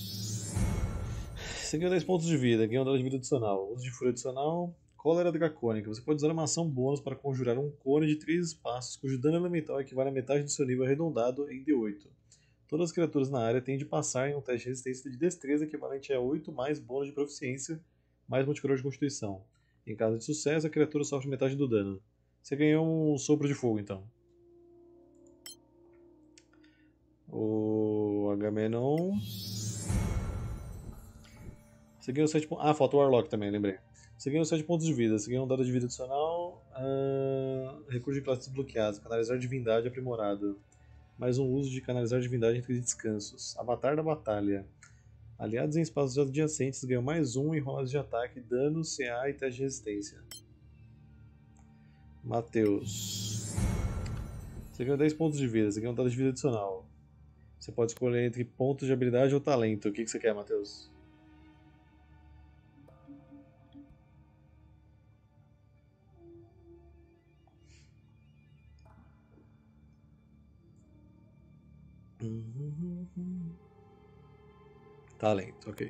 Speaker 1: Você ganha dez pontos de vida, ganha um dado de vida adicional. Uso de fúria adicional. Cólera dracônica. Você pode usar uma ação bônus para conjurar um cone de três espaços, cujo dano elemental equivale a metade do seu nível arredondado em D oito. Todas as criaturas na área têm de passar em um teste de resistência de destreza equivalente a oito mais bônus de proficiência, mais modificador de constituição. Em caso de sucesso, a criatura sofre metade do dano. Você ganhou um sopro de fogo, então. O Agamenon. Você ganhou sete pontos. Ah, falta o Warlock também, lembrei. Você ganhou sete pontos de vida. Você ganhou um dado de vida adicional. Uh, recurso de classe desbloqueado. Canalizar divindade aprimorado. Mais um uso de canalizar divindade entre descansos. Avatar da batalha. Aliados em espaços adjacentes ganham mais um em roladas de ataque, dano, C A e teste de resistência. Mateus. Você ganhou dez pontos de vida. Você ganhou um dado de vida adicional. Você pode escolher entre pontos de habilidade ou talento. O que, que você quer, Mateus? Talento, ok.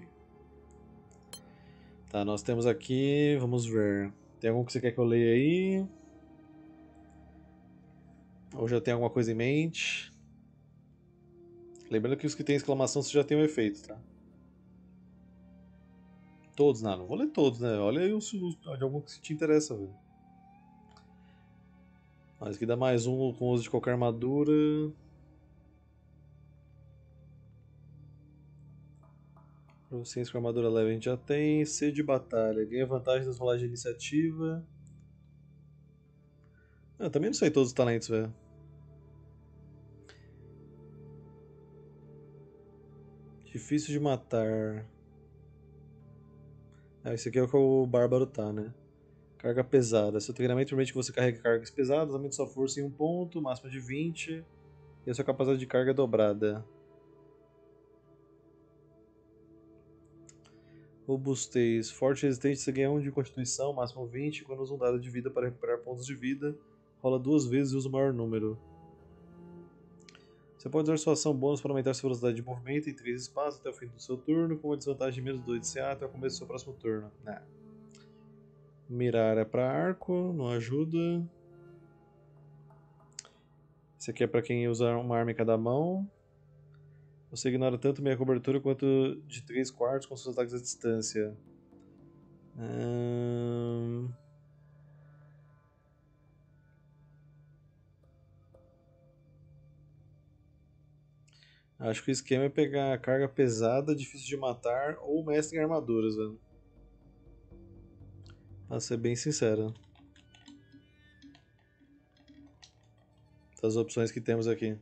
Speaker 1: Tá, nós temos aqui, vamos ver. Tem algum que você quer que eu leia aí? Ou já tem alguma coisa em mente? Lembrando que os que tem exclamação você já tem um efeito, tá? Todos, não, não vou ler todos, né? Olha aí os, os, de algum que te interessa, velho. Mas que dá mais um com uso de qualquer armadura. Proficiência com armadura leve a gente já tem. C de batalha. Ganha vantagem das rolagens de iniciativa. Eu também não sei todos os talentos, velho. Difícil de matar. Ah, esse aqui é o que o Bárbaro tá, né? Carga pesada. Seu treinamento permite que você carregue cargas pesadas, aumente sua força em um ponto, máximo de vinte. E a sua capacidade de carga é dobrada. Robustez. Forte e resistente, você ganha um de constituição, máximo vinte. Quando usa um dado de vida para recuperar pontos de vida, rola duas vezes e usa o maior número. Você pode usar sua ação bônus para aumentar sua velocidade de movimento em três espaços até o fim do seu turno, com uma desvantagem de menos dois de C A até o começo do seu próximo turno. Nah. Mirar é para arco, não ajuda. Esse aqui é para quem usa uma arma em cada mão. Você ignora tanto meia cobertura quanto de três quartos com seus ataques à distância. Hum... Acho que o esquema é pegar a carga pesada, difícil de matar ou mestre em armaduras, velho. Pra ser bem sincero. Das opções que temos aqui.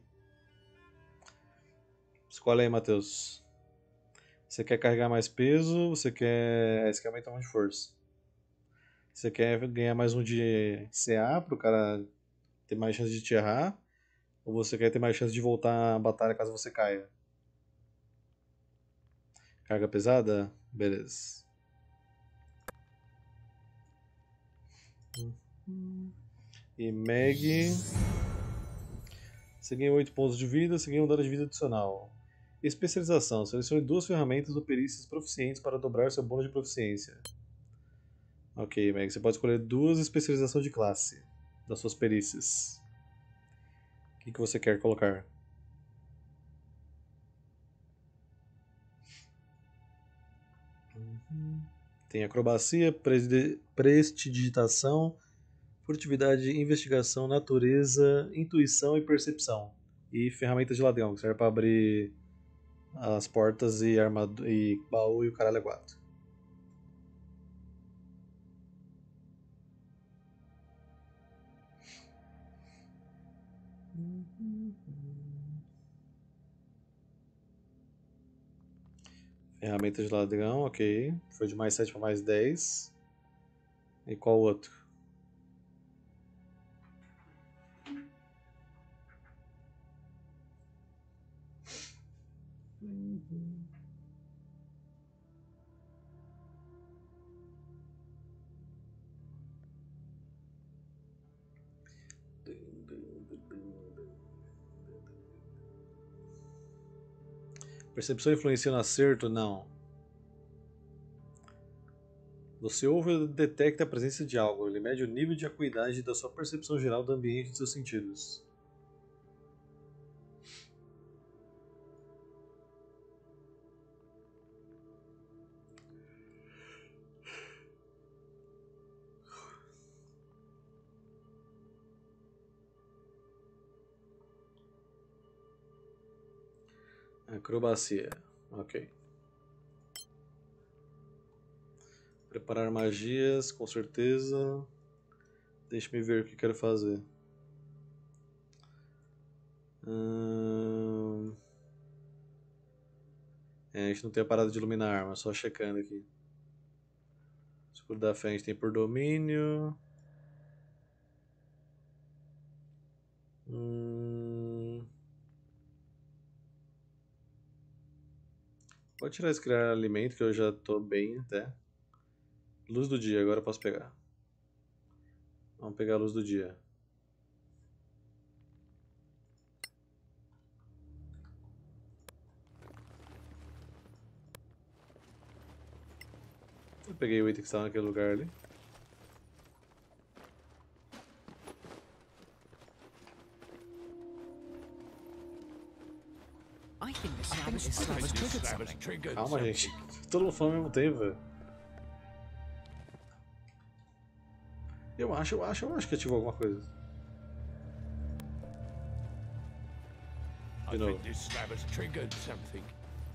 Speaker 1: Escolhe aí, Matheus. Você quer carregar mais peso? Você quer... Esse aqui aumenta um de força. Você quer ganhar mais um de C A pro cara ter mais chance de te errar? Ou você quer ter mais chance de voltar à batalha caso você caia? Carga pesada? Beleza. E Meg. Você ganha oito pontos de vida, você ganha um dado de vida adicional. Especialização. Selecione duas ferramentas ou perícias proficientes para dobrar seu bônus de proficiência. Ok, Meg. Você pode escolher duas especializações de classe das suas perícias. O que, que você quer colocar? Tem acrobacia, prestidigitação, Furtividade, investigação, natureza, intuição e percepção. E ferramentas de ladrão, que serve pra abrir as portas e, armadu e baú e o caralho é quatro. Ferramentas de ladrão, ok. Foi de mais sete para mais dez. E qual outro? Percepção influencia no acerto? Não. Você ouve e detecta a presença de algo. Ele mede o nível de acuidade da sua percepção geral do ambiente e de seus sentidos. Acrobacia. Ok. Preparar magias, com certeza. Deixa-me ver o que quero fazer. Hum... É, a gente não tem a parada de iluminar a arma, só checando aqui. Escudo da fé a gente tem por domínio. Hum... Pode tirar esse criar alimento que eu já tô bem até. Luz do dia, agora eu posso pegar. Vamos pegar a luz do dia. Eu peguei o item que estava naquele lugar ali.
Speaker 2: I think the slab is slab has triggered something.
Speaker 5: Triggered
Speaker 1: Calma,
Speaker 5: something.
Speaker 1: gente. Todo mundo falando ao mesmo tempo, velho. Eu acho, eu acho, eu acho que ativou alguma coisa.
Speaker 5: I
Speaker 1: De novo.
Speaker 5: think this slab has triggered something.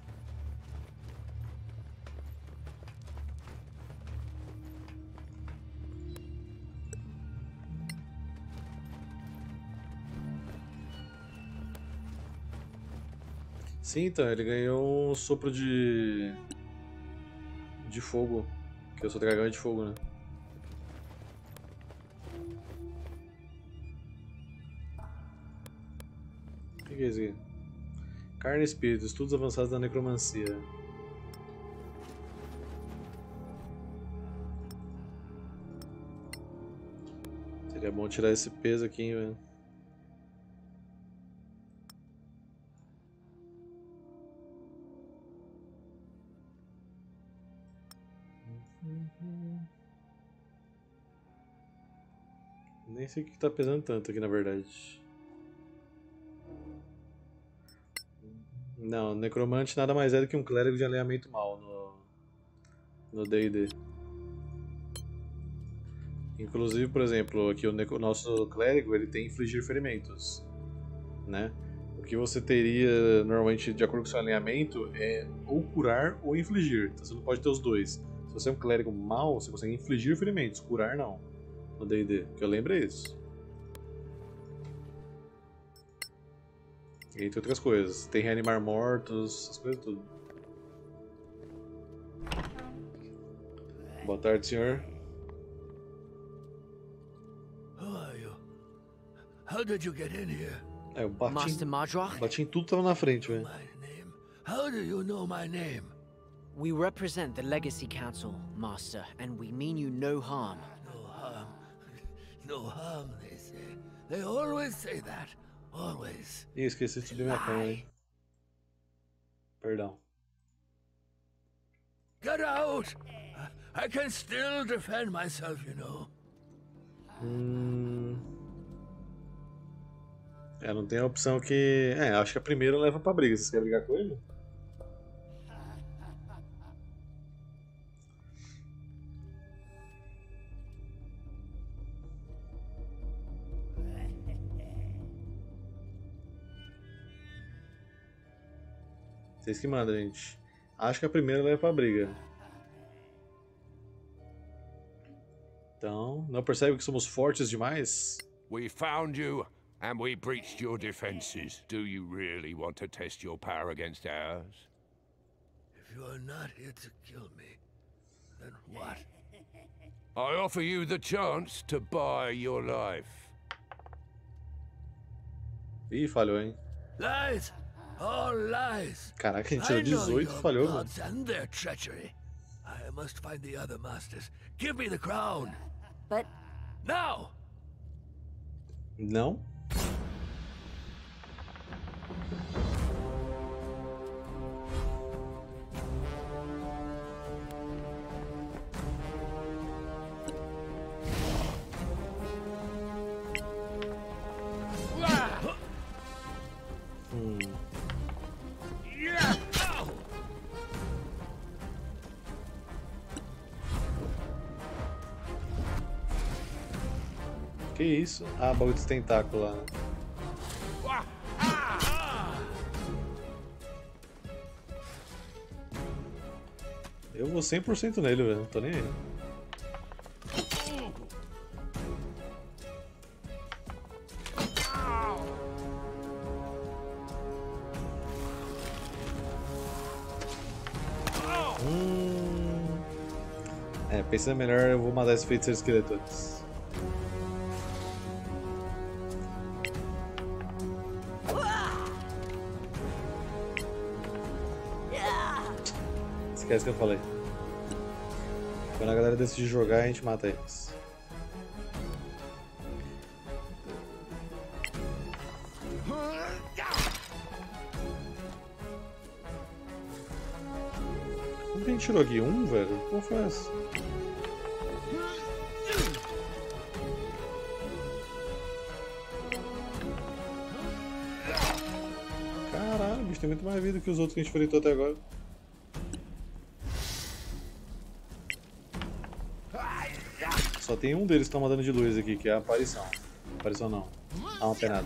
Speaker 1: Sim, então, ele ganhou um sopro de. de fogo. Que eu sou dragão de fogo, né? O que que é isso aqui? Carne e espírito, estudos avançados da necromancia. Seria bom tirar esse peso aqui, hein, velho. Nem sei o que tá pesando tanto aqui, na verdade. Não, necromante nada mais é do que um clérigo de alinhamento mal no no D e D. Inclusive, por exemplo, aqui o necro- nosso clérigo ele tem infligir ferimentos, né? O que você teria normalmente de acordo com o seu alinhamento é ou curar ou infligir. Então você não pode ter os dois. Se você é um clérigo mau, você consegue infligir ferimentos, curar não. No D e D, que eu lembro é isso. Entre outras coisas. Tem reanimar mortos, essas coisas tudo. Boa tarde, senhor.
Speaker 5: Who are you? How did you get in here?
Speaker 1: É, eu bati,
Speaker 2: Master Mardrach,
Speaker 1: bati em tudo que tava na frente, velho.
Speaker 5: My name? How do you know my name?
Speaker 2: we represent the Legacy Council, Master, and we mean you no harm.
Speaker 5: No harm. No harm, they say. They always say that. Always.
Speaker 1: Ih, esqueci de subir minha cama, hein. Perdão.
Speaker 5: Get out! I I can still defend myself, you know.
Speaker 1: Hum... É, não tem a opção que... É, acho que a primeira leva pra briga. Você quer brigar com ele? Vocês que mandam, gente. Acho que a primeira leva pra briga. Então, não percebe que somos fortes demais?
Speaker 7: We found you, and we breached your defenses. Do you really want to test your power against ours?
Speaker 5: If you are not here to kill me, then what?
Speaker 7: I offer you the chance to buy your life.
Speaker 1: Ih, falhou, hein?
Speaker 5: Lies! All lies!
Speaker 1: Caraca, a gente
Speaker 5: I
Speaker 1: tirou
Speaker 5: know
Speaker 1: dezoito,
Speaker 5: your
Speaker 1: falhou, mano.
Speaker 5: gods and their treachery. I must find the other masters. Give me the crown!
Speaker 3: But
Speaker 5: Now!
Speaker 1: Não? Hum. Que isso? Ah, bagulho dos tentáculos lá, né? Eu vou cem por cento nele, velho. Não tô nem aí. Hum... É, pensando melhor, eu vou matar esses feiticeiros esqueletos. Esquece que eu falei. Quando a galera decidir jogar, a gente mata eles. Como que a gente tirou aqui? Um, velho? Como foi essa? Caralho, bicho, tem muito mais vida que os outros que a gente enfrentou até agora. Só tem um deles que toma dano de luz aqui, que é a aparição. Aparição não. Ah, uma penada.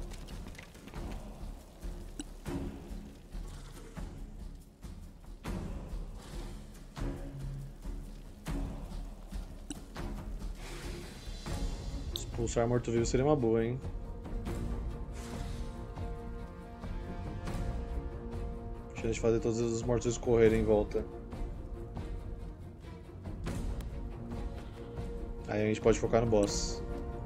Speaker 1: Expulsar morto-vivo seria uma boa, hein? Chance de fazer todos os mortos correrem em volta. Aí a gente pode focar no boss.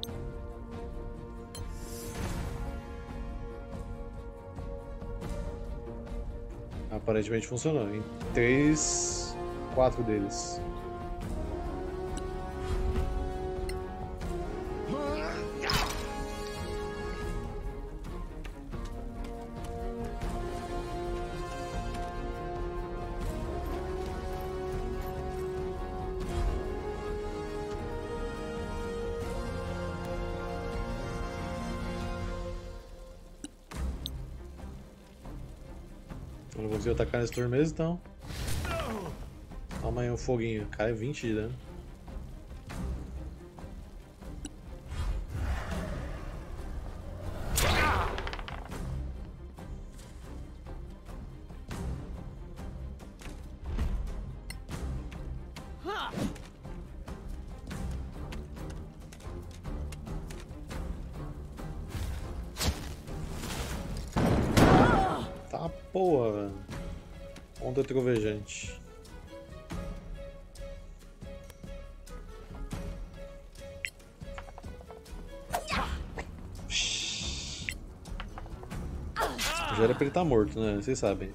Speaker 1: Aparentemente funcionou, em três, quatro deles. Eu não consigo atacar nesse turno mesmo, então. Toma aí um foguinho. Cai vinte de dano. Tá porra, velho. Onda trovejante. Já era pra ele estar morto, né? Vocês sabem.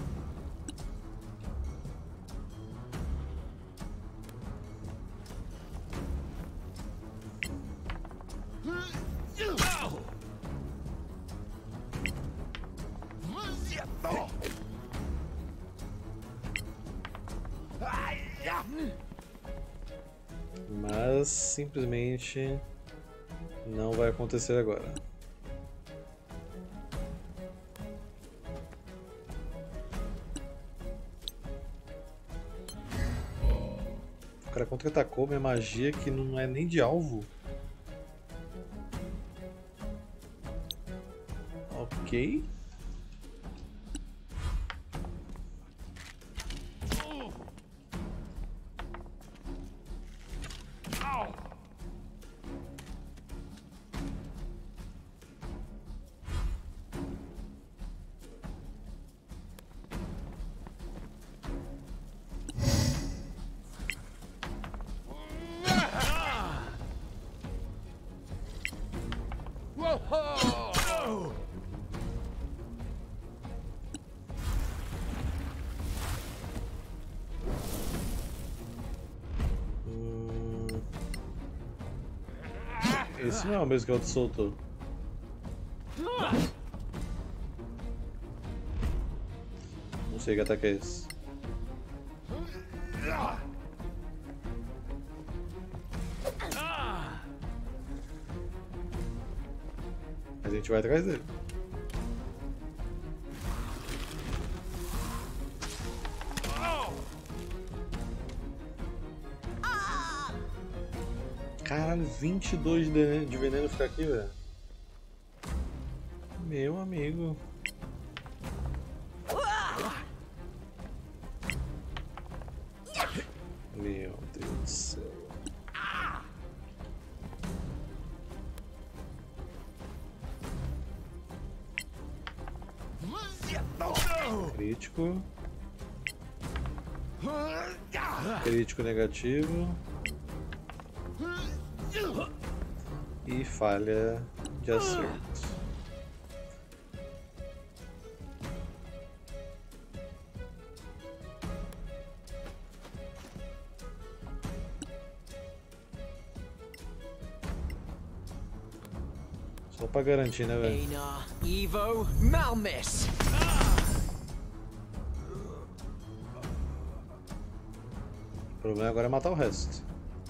Speaker 1: Mas simplesmente não vai acontecer agora. O cara contra-atacou minha magia que não é nem de alvo. Ok. Esse não é o mesmo que o outro soltou. Não sei que ataque é esse. Mas a gente vai atrás dele. Caralho, vinte e dois de, de veneno ficar aqui, velho. Meu amigo. Meu Deus do céu. Crítico. Crítico negativo. E falha de acerto. Só pra garantir, né, velho?
Speaker 2: Einar, Evo, Malmis!
Speaker 1: O problema agora é matar o resto.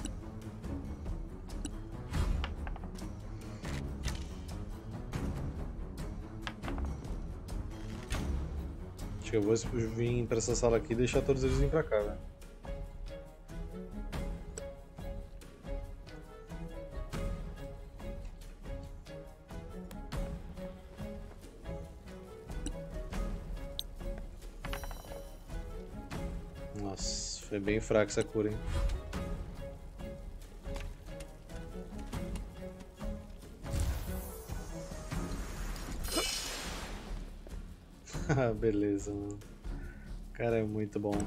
Speaker 1: Acho que eu vou vir pra essa sala aqui e deixar todos eles virem pra cá, velho. Nossa, foi bem fraca essa cura, hein? Beleza, mano. O cara é muito bom.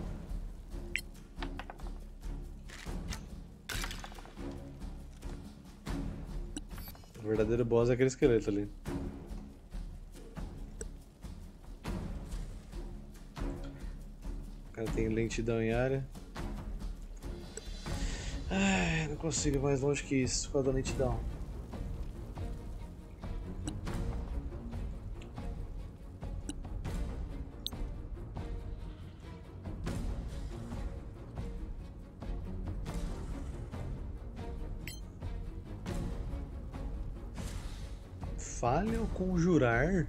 Speaker 1: O verdadeiro boss é aquele esqueleto ali. O cara tem lentidão em área. Ai, não consigo ir mais longe que isso com a da lentidão. Falha ao conjurar?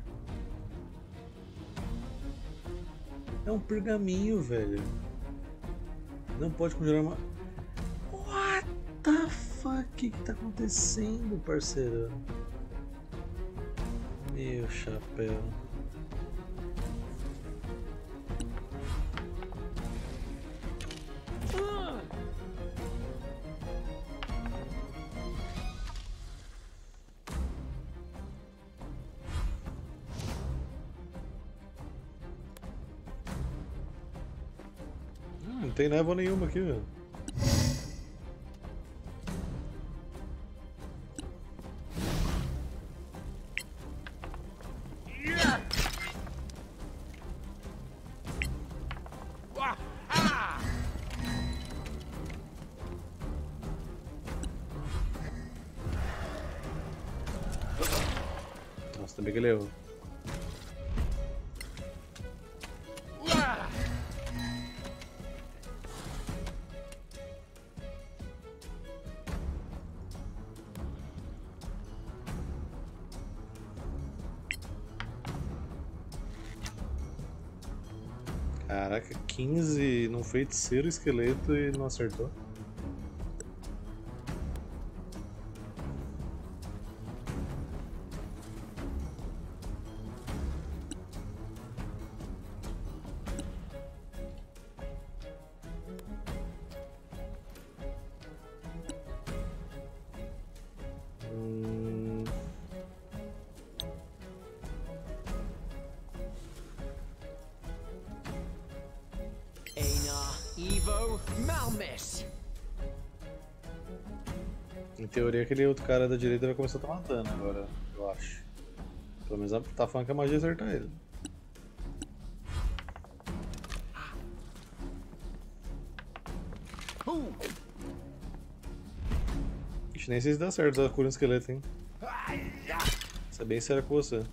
Speaker 1: É um pergaminho, velho. Não pode conjurar uma... What the fuck? O que que tá acontecendo, parceiro? Meu chapéu. Não tem névoa nenhuma aqui, velho. Nossa, também que ele errou. Caraca, quinze num feiticeiro esqueleto e não acertou. Hum...
Speaker 2: Einar, Evo, Malmis!
Speaker 1: Em teoria, aquele outro cara da direita vai começar a tomar dano agora, eu acho. Pelo menos tá falando que a magia acertar ele. Ixi, nem sei se dá certo a cura no esqueleto, hein? Vou ser bem sério com você.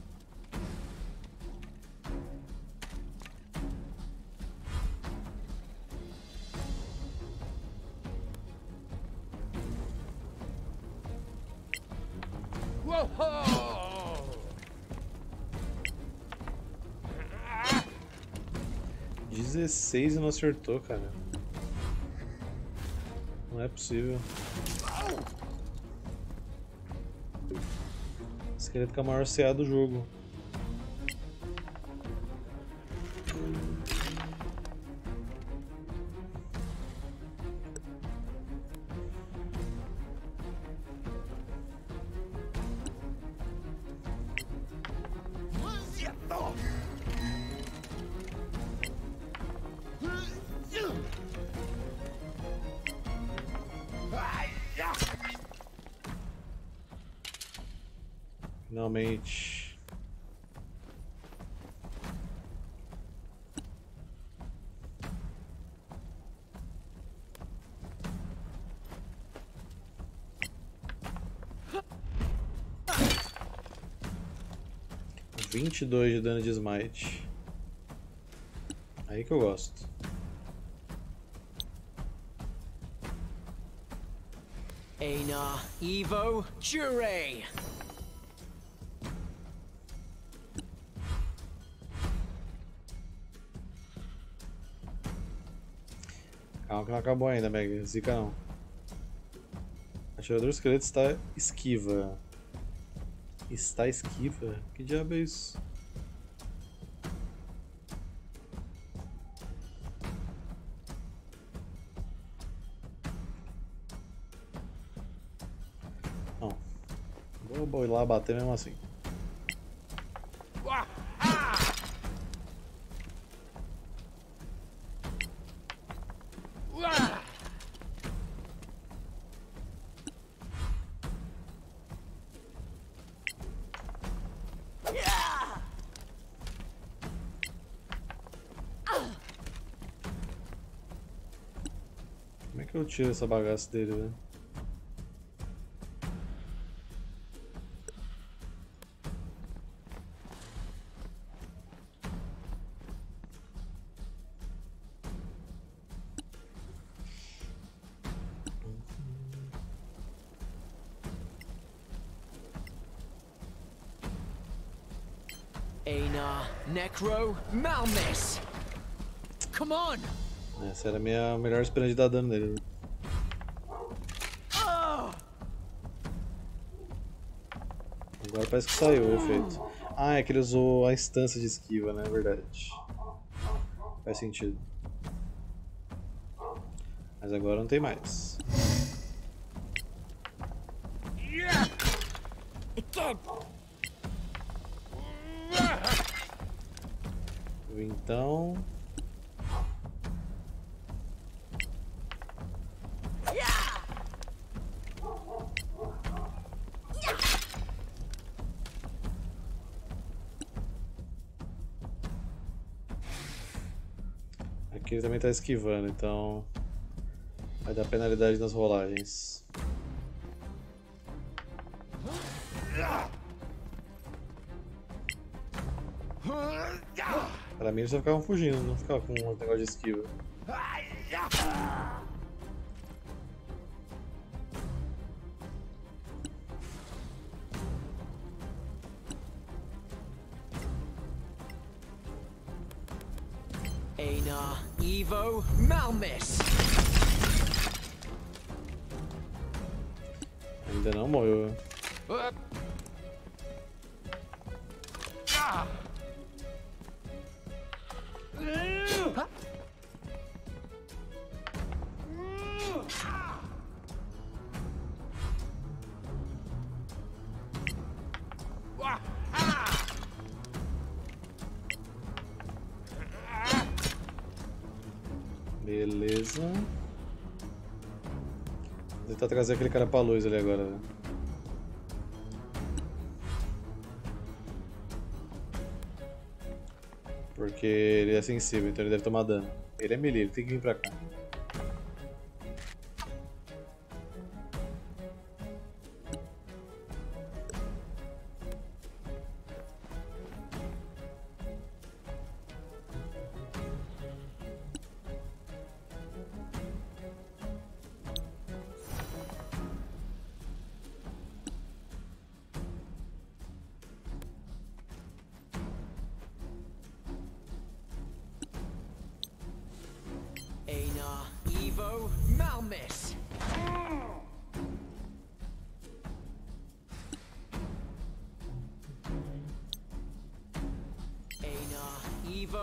Speaker 1: dezesseis e não acertou, cara. Não é possível. Esse esqueleto com a maior C A do jogo. Finalmente. vinte e dois de dano de smite. Aí que eu gosto.
Speaker 2: Einar, Evo, Jure!
Speaker 1: Calma que não acabou ainda, Meg. Zica não. Atirador esqueleto está esquiva. Está esquiva? Que diabo é isso? Não. Vou ir lá bater mesmo assim. Como é que eu tiro essa bagaça dele, velho?
Speaker 2: Einar, Necro, Malmis! Come on!
Speaker 1: Essa era a minha melhor esperança de dar dano nele. Agora parece que saiu o efeito. Ah, é que ele usou a instância de esquiva, né? É verdade. Faz sentido. Mas agora não tem mais. Então... Aqui ele também está esquivando, então vai dar penalidade nas rolagens. Para mim eles só ficavam fugindo, não ficavam com um negócio de esquiva.
Speaker 2: Einar, Evo, Malmis!
Speaker 1: Ainda não morreu. Beleza. Vou tentar trazer aquele cara pra luz ali agora. Né? Porque ele é sensível, então ele deve tomar dano. Ele é melee, ele tem que vir pra cá.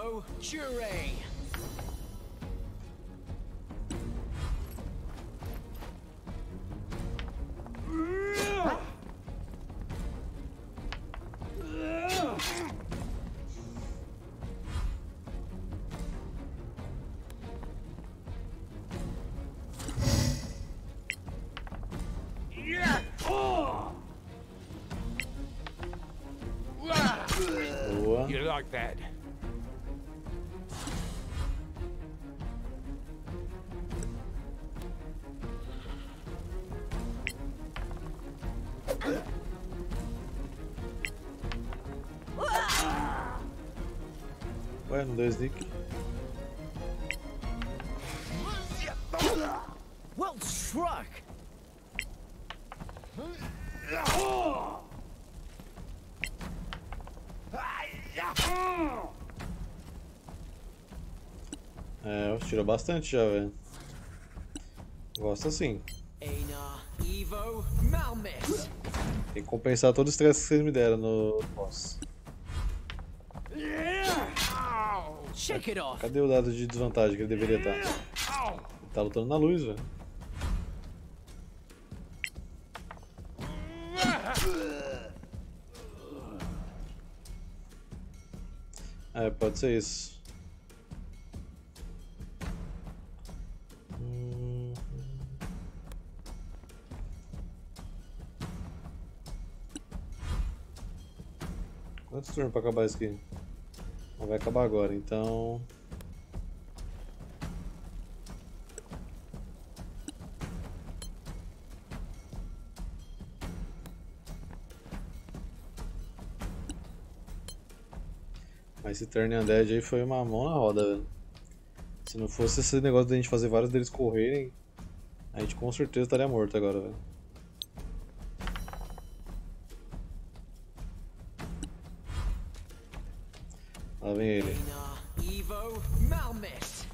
Speaker 2: Evo Jure.
Speaker 1: Boa.
Speaker 7: You like that?
Speaker 1: Ué, não deu sneak.
Speaker 2: Well struck.
Speaker 1: É, tirou bastante já, velho. Gosto assim.
Speaker 2: Einar Evo Malmit.
Speaker 1: Tem que compensar todo o estresse que vocês me deram no boss.
Speaker 2: Shake it off.
Speaker 1: Cadê o dado de desvantagem que ele deveria estar? Ele tá lutando na luz, velho. É, pode ser isso. Hum. Quantos turnos pra acabar isso aqui? Não vai acabar agora, então... Mas esse Turn Undead aí foi uma mão na roda, velho. Se não fosse esse negócio da gente fazer vários deles correrem, a gente com certeza estaria morto agora, velho. Lá vem ele.
Speaker 2: Einar Evo Malmit.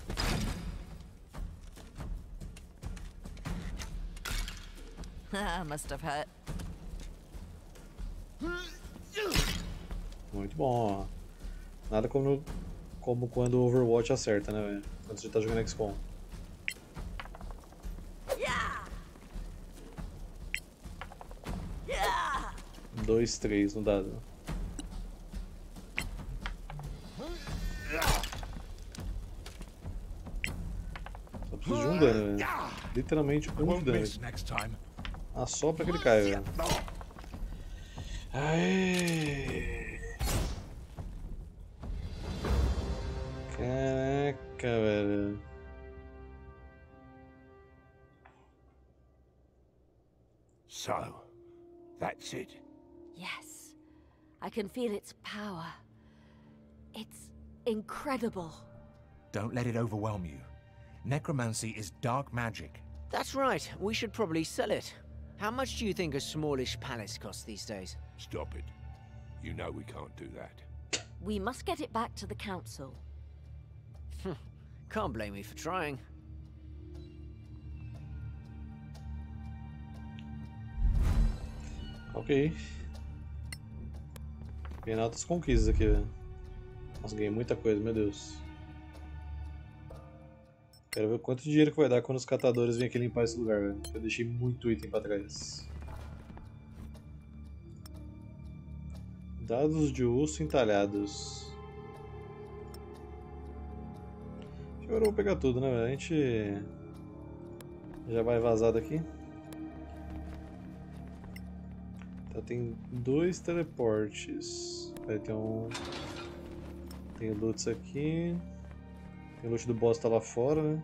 Speaker 3: Must have hurt.
Speaker 1: Muito bom, ó. Nada como, como quando o Overwatch acerta, né, velho? Quando você tá jogando X COM.
Speaker 3: Yeah! Yeah!
Speaker 1: dois, três no dado. Só preciso de um dano, velho. Literalmente um de
Speaker 4: Won't
Speaker 1: dano.
Speaker 4: miss next time.
Speaker 1: Assopra que ele cai, velho. Aê! Caraca, velho.
Speaker 7: So, that's it.
Speaker 3: Yes. I can feel its power. It's incredible.
Speaker 4: Don't let it overwhelm you. Necromancy is dark magic.
Speaker 2: That's right. We should probably sell it. How much do you think a smallish palace costs these days?
Speaker 7: Stop it. You know we can't do that.
Speaker 3: We must get it back to the council.
Speaker 2: Can't blame me for trying.
Speaker 1: Ok. Ganhei altas conquistas aqui, velho. Nossa, ganhei muita coisa, meu Deus. Quero ver quanto dinheiro que vai dar quando os catadores vêm aqui limpar esse lugar, velho. Eu deixei muito item pra trás. Dados de osso entalhados. Agora eu vou pegar tudo, né, velho? A gente já vai vazar daqui. Tá, tem dois teleportes. Aí tem um... Tem o loot aqui. Tem o loot do boss tá lá fora, né?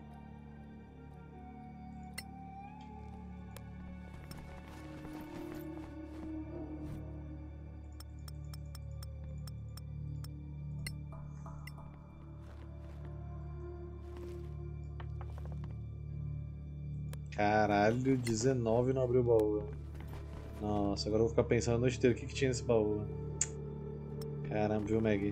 Speaker 1: Caralho, dezenove não abriu o baú. Nossa, agora eu vou ficar pensando a noite inteira o que, que tinha nesse baú. Caramba, viu, Maggie?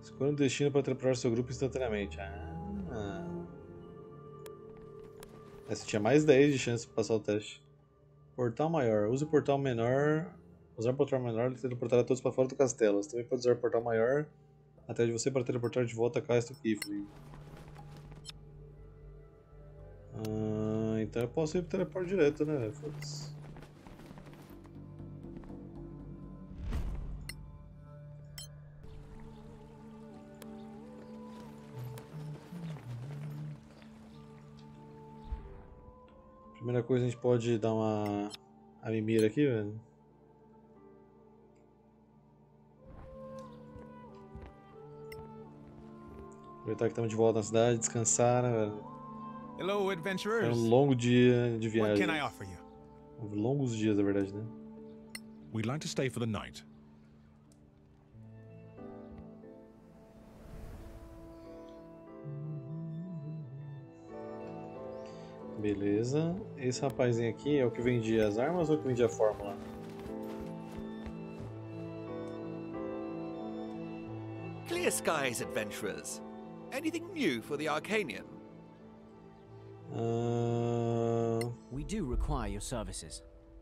Speaker 1: Escolha um destino para teleportar seu grupo instantaneamente. Ah. Essa tinha mais dez de chance de passar o teste. Portal maior. Use o portal menor. Usar o portal menor e teleportar a todos para fora do castelo. Você também pode usar o portal maior atrás de você para teleportar de volta a Castle Kiflin. Ah, então eu posso ir pro teleporte direto, né? Foda-se. Primeira coisa, a gente pode dar uma a mimira aqui, velho. Aproveitar que estamos de volta na cidade, descansar, né, velho?
Speaker 4: Hello,
Speaker 1: É
Speaker 4: adventurers.
Speaker 1: um longo dia de
Speaker 4: What
Speaker 1: viagem.
Speaker 4: can I offer you?
Speaker 1: Longos dias, na verdade, né?
Speaker 4: We'd like to stay for the night.
Speaker 1: Beleza. Esse rapazinho aqui é o que vendia as armas ou o que vendia a fórmula?
Speaker 8: Clear skies, adventurers. Anything new for the Arcanian?
Speaker 1: Ah,
Speaker 2: We do require your services.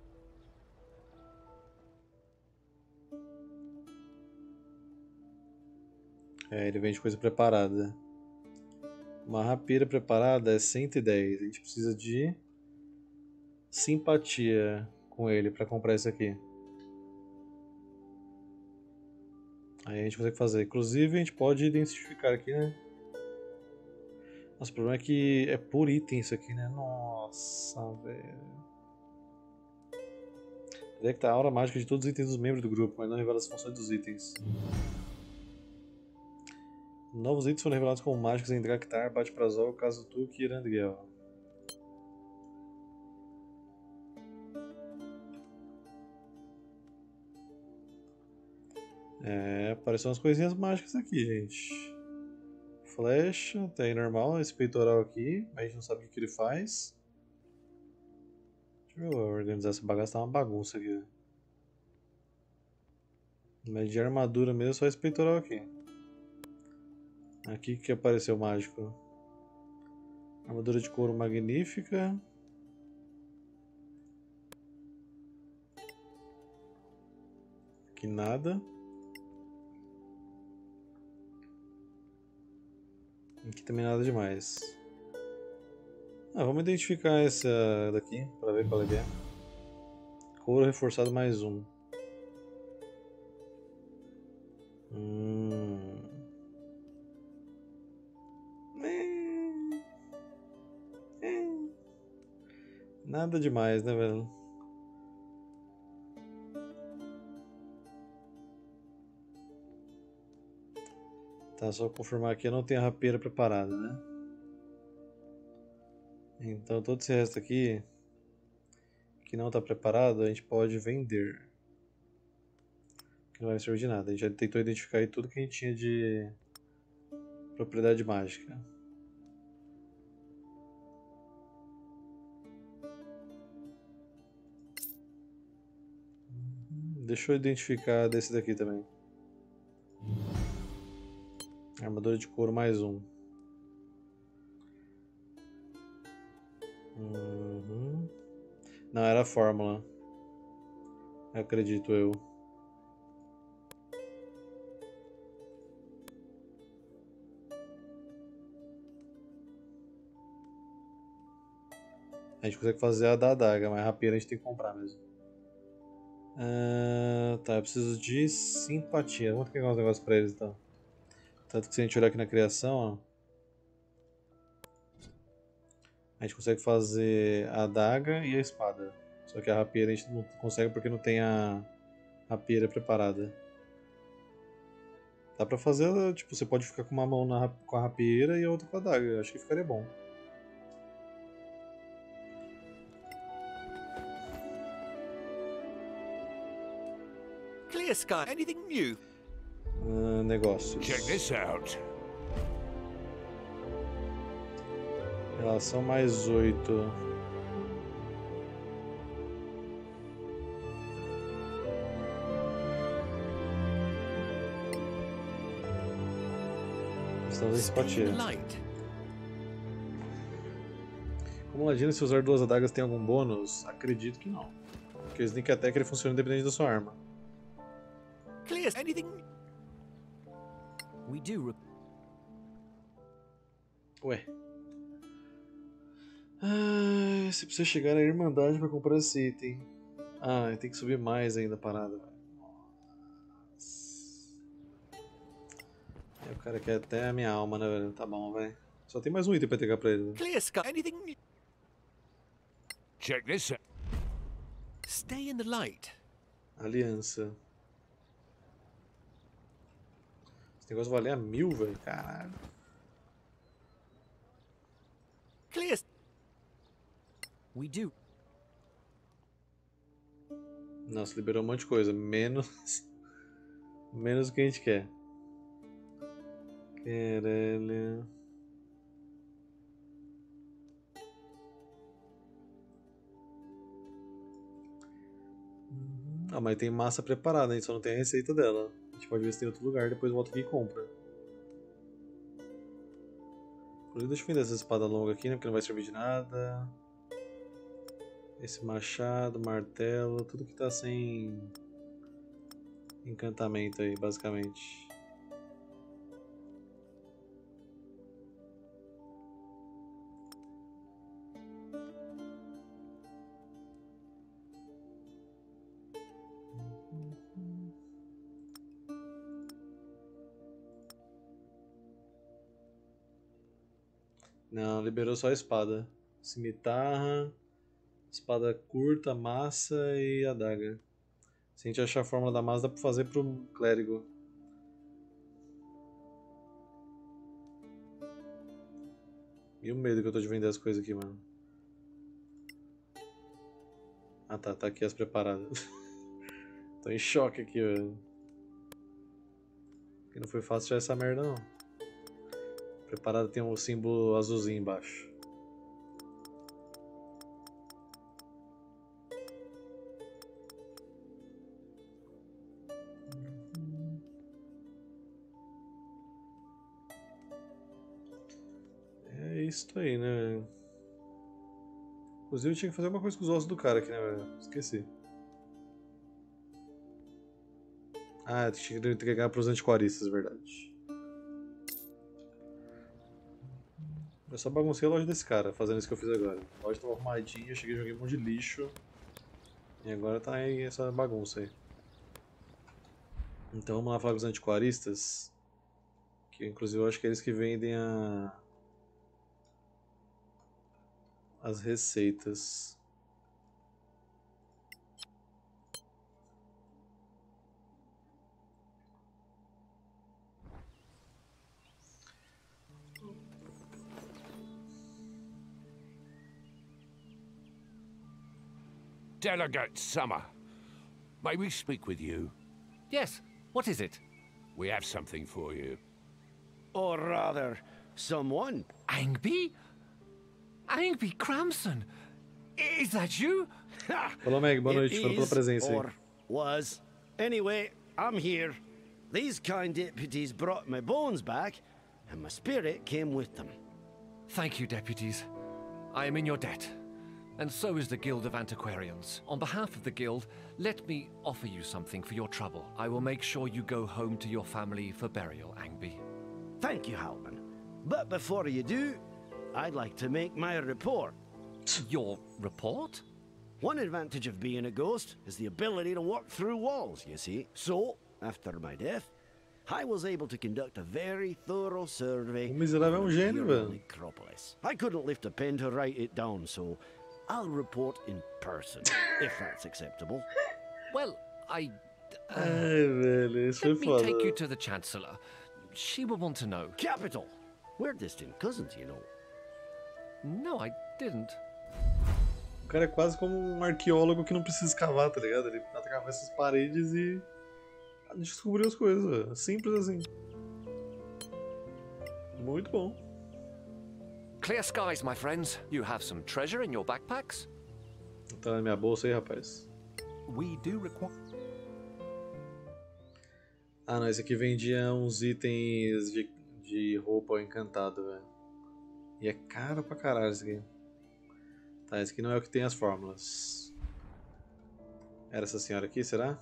Speaker 1: é, ele vende coisa preparada. Uma rapieira preparada é cento e dez. A gente precisa de simpatia com ele para comprar isso aqui. Aí a gente consegue fazer. Inclusive a gente pode identificar aqui, né? Nossa, o problema é que é por item isso aqui, né? Nossa, velho. Detecta a aura mágica de todos os itens dos membros do grupo, mas não revela as funções dos itens. Novos itens foram revelados como mágicos em Draktar, Bate-Prazol, Kazutuk e Erandriel. É, apareceram umas coisinhas mágicas aqui, gente. Flecha, tá aí normal, esse peitoral aqui, mas a gente não sabe o que, que ele faz. Deixa eu organizar essa bagaça, tá uma bagunça aqui. Mas de armadura mesmo, só esse peitoral aqui. Aqui que apareceu mágico. Armadura de couro magnífica. Aqui nada. Aqui também nada demais. Ah, vamos identificar essa daqui para ver qual é que é. Couro reforçado mais um. Hum. Nada demais, né, velho? Tá, só confirmar aqui, eu não tenho a rapieira preparada, né? Então todo esse resto aqui que não está preparado, a gente pode vender. Que não vai servir de nada. A gente já tentou identificar aí tudo que a gente tinha de propriedade mágica. Deixa eu identificar desse daqui também. Armadura de couro mais um. Uhum. Não, era a fórmula. Acredito eu. A gente consegue fazer a da adaga, mas a rapieira a gente tem que comprar mesmo. Uh, tá, eu preciso de simpatia. Vamos pegar uns negócios pra eles então. Tanto que se a gente olhar aqui na criação, ó, a gente consegue fazer a adaga e a espada. Só que a rapieira a gente não consegue porque não tem a rapieira preparada. Dá pra fazer, tipo, você pode ficar com uma mão na, com a rapieira e a outra com a adaga. Eu acho que ficaria bom.
Speaker 8: Clear sky. Anything new?
Speaker 1: Uh, negócios.
Speaker 7: Check this out.
Speaker 1: Relação mais oito. Precisamos de simpatia.
Speaker 8: Light.
Speaker 1: Como Ladino, se usar duas adagas tem algum bônus? Acredito que não. Porque o Sneak Attack ele funciona independente da sua arma.
Speaker 8: Clear. Anything?
Speaker 2: We do. Re
Speaker 1: Ué. Ah, você precisa chegar à Irmandade pra comprar esse item. Ah, tem que subir mais ainda a parada. Nossa. Aí o cara quer até a minha alma, né, velho? Tá bom, vai. Só tem mais um item pra entregar pra ele.
Speaker 8: Clear sky. Anything?
Speaker 7: Check this out.
Speaker 8: Stay in the light.
Speaker 1: Aliança. Esse negócio valer a mil, velho. Caralho.
Speaker 8: Clear.
Speaker 2: we do.
Speaker 1: Nossa, liberou um monte de coisa. Menos. Menos o que a gente quer. Caralho. Ah, mas tem massa preparada, a gente só não tem a receita dela. A gente pode ver se tem em outro lugar, depois volta aqui e compra. Deixa eu vender essa espada longa aqui, né? Porque não vai servir de nada. Esse machado, martelo, tudo que tá sem encantamento aí, basicamente. Não, liberou só a espada. Cimitarra, espada curta, massa e adaga. Se a gente achar a fórmula da massa, dá pra fazer pro clérigo. E o medo que eu tô de vender as coisas aqui, mano. Ah tá, tá aqui as preparadas. Tô em choque aqui, velho. Porque não foi fácil achar essa merda, não. Preparado tem um símbolo azulzinho embaixo. É isso aí, né? Inclusive eu tinha que fazer alguma coisa com os ossos do cara aqui, né, velho? Esqueci. Ah, eu tinha que entregar para os antiquaristas, verdade. Eu só baguncei a loja desse cara, fazendo isso que eu fiz agora. A loja tava arrumadinha, eu cheguei e joguei um monte de lixo. E agora tá aí essa bagunça aí. Então vamos lá falar com os antiquaristas. Que inclusive eu acho que é eles que vendem a... as receitas.
Speaker 7: Delegate Summer, may we speak with you?
Speaker 9: Yes, what is it?
Speaker 7: We have something for you.
Speaker 10: Or rather, someone.
Speaker 9: Angby? Angby Cramson? Is that you?
Speaker 1: Olá, Meg, boa noite, valeu pela presença aí.
Speaker 10: Or was. Anyway, I'm here. These kind deputies brought my bones back, and my spirit came with them.
Speaker 9: Thank you, deputies. I am in your debt. And so is the Guild of Antiquarians. On behalf of the Guild, let me offer you something for your trouble. I will make sure you go home to your family for burial, Angby.
Speaker 10: Thank you, Halman. But before you do, I'd like to make my report.
Speaker 9: Your report?
Speaker 10: One advantage of being a ghost is the ability to walk through walls, you see. So, after my death, I was able to conduct a very thorough survey
Speaker 1: O miserável é um gênio,
Speaker 10: of the
Speaker 1: velho.
Speaker 10: necropolis. I couldn't lift a pen to write it down, so I'll report in person, if that's acceptable.
Speaker 9: Well, I... Uh,
Speaker 1: Ai, velho, isso foi
Speaker 9: let me
Speaker 1: foda.
Speaker 9: take you to the Chancellor. She will want to know.
Speaker 10: Capital! We're distant cousins, you know.
Speaker 9: No, I didn't.
Speaker 1: O cara é quase como um arqueólogo que não precisa escavar, tá ligado? Ele atravessa essas paredes e descobriu as coisas, velho. Simples assim. Muito bom.
Speaker 9: Clear skies, my friends. You have some treasure in your backpacks?
Speaker 1: Tá na minha bolsa aí, rapaz.
Speaker 4: We do require...
Speaker 1: Ah, não, esse aqui vendia uns itens de, de roupa encantado, velho. E é caro pra caralho isso aqui. Tá, esse aqui não é o que tem as fórmulas. Era essa senhora aqui, será?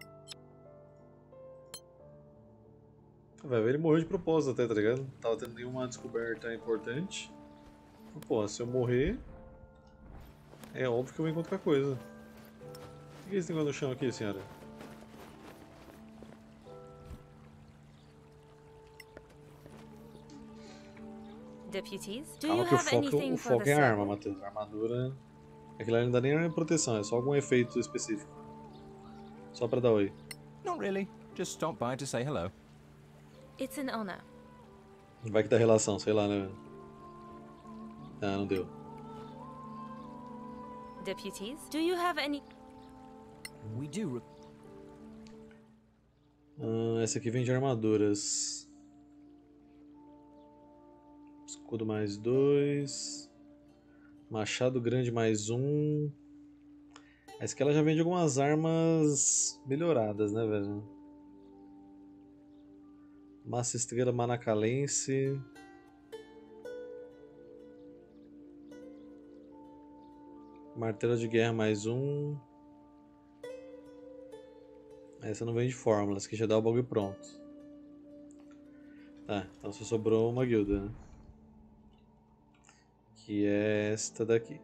Speaker 1: Velho, ele morreu de propósito até, tá ligado? Não tava tendo nenhuma descoberta importante. Pô, se eu morrer, é óbvio que eu vou encontrar coisa. O que é esse negócio no chão aqui, senhora?
Speaker 11: Deputies, do
Speaker 1: Calma
Speaker 11: you
Speaker 1: que o
Speaker 11: have
Speaker 1: foco,
Speaker 11: anything
Speaker 1: o
Speaker 11: for
Speaker 1: foco
Speaker 11: the
Speaker 1: é a arma,
Speaker 11: circle?
Speaker 1: Matheus. A armadura... Aquilo ali não dá nem proteção, é só algum efeito específico. Só pra dar oi.
Speaker 4: Not really. Just stop by to say hello.
Speaker 11: It's an honor.
Speaker 1: Vai que dá relação, sei lá, né? Ah, não deu.
Speaker 11: Deputies, do you have any...
Speaker 2: We do.
Speaker 1: Ah, essa aqui vem de armaduras. Escudo mais dois. Machado grande mais um. Essa aqui ela já vem de algumas armas melhoradas, né, velho? Massa estrela manacalense. Martelo de guerra mais um. Essa não vem de fórmulas, que já dá o bagulho pronto. Tá, então só sobrou uma guilda, né? Que é esta daqui.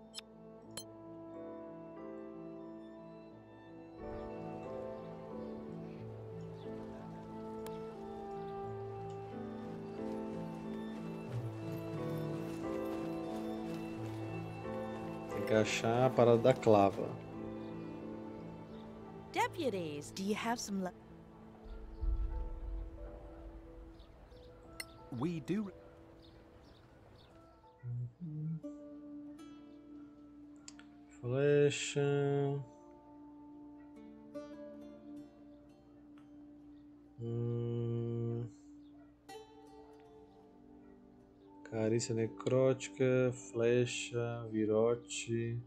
Speaker 1: Tem que achar a parada da clava.
Speaker 12: Deputies, do you have some luck?
Speaker 4: We do.
Speaker 1: Flecha. Hum. Carícia necrótica, flecha, virote.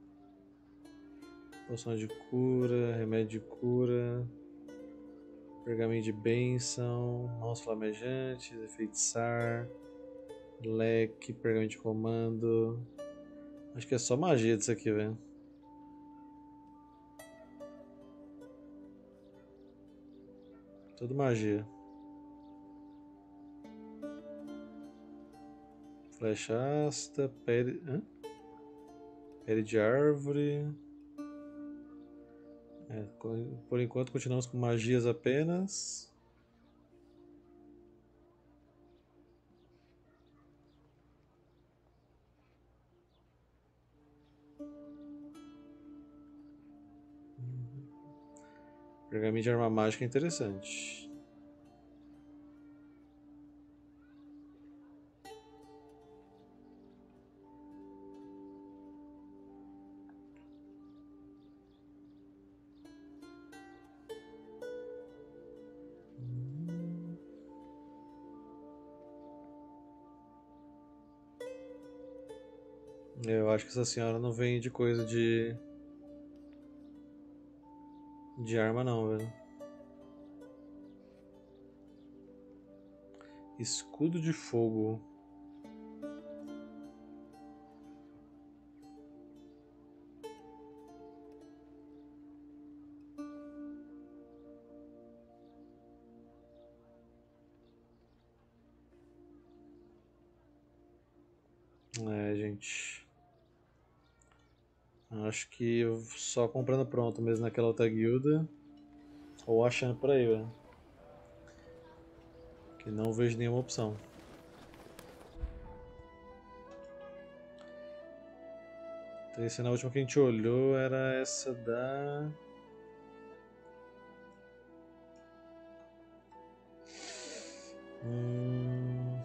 Speaker 1: Poção de cura, remédio de cura. Pergaminho de bênção, mãos flamejantes, enfeitiçar. Leque, pergaminho de comando. Acho que é só magia disso aqui, velho. Tudo magia. Flecha ácida, pele... Hã? Pele de árvore. É, por enquanto continuamos com magias apenas. Pergaminho de arma mágica é interessante. Eu acho que essa senhora não vende coisa de... de arma não, velho. Escudo de fogo. É, gente. Acho que só comprando pronto mesmo naquela outra guilda. Ou achando por aí, velho. Que não vejo nenhuma opção. Então, esse na última que a gente olhou era essa da... Hum...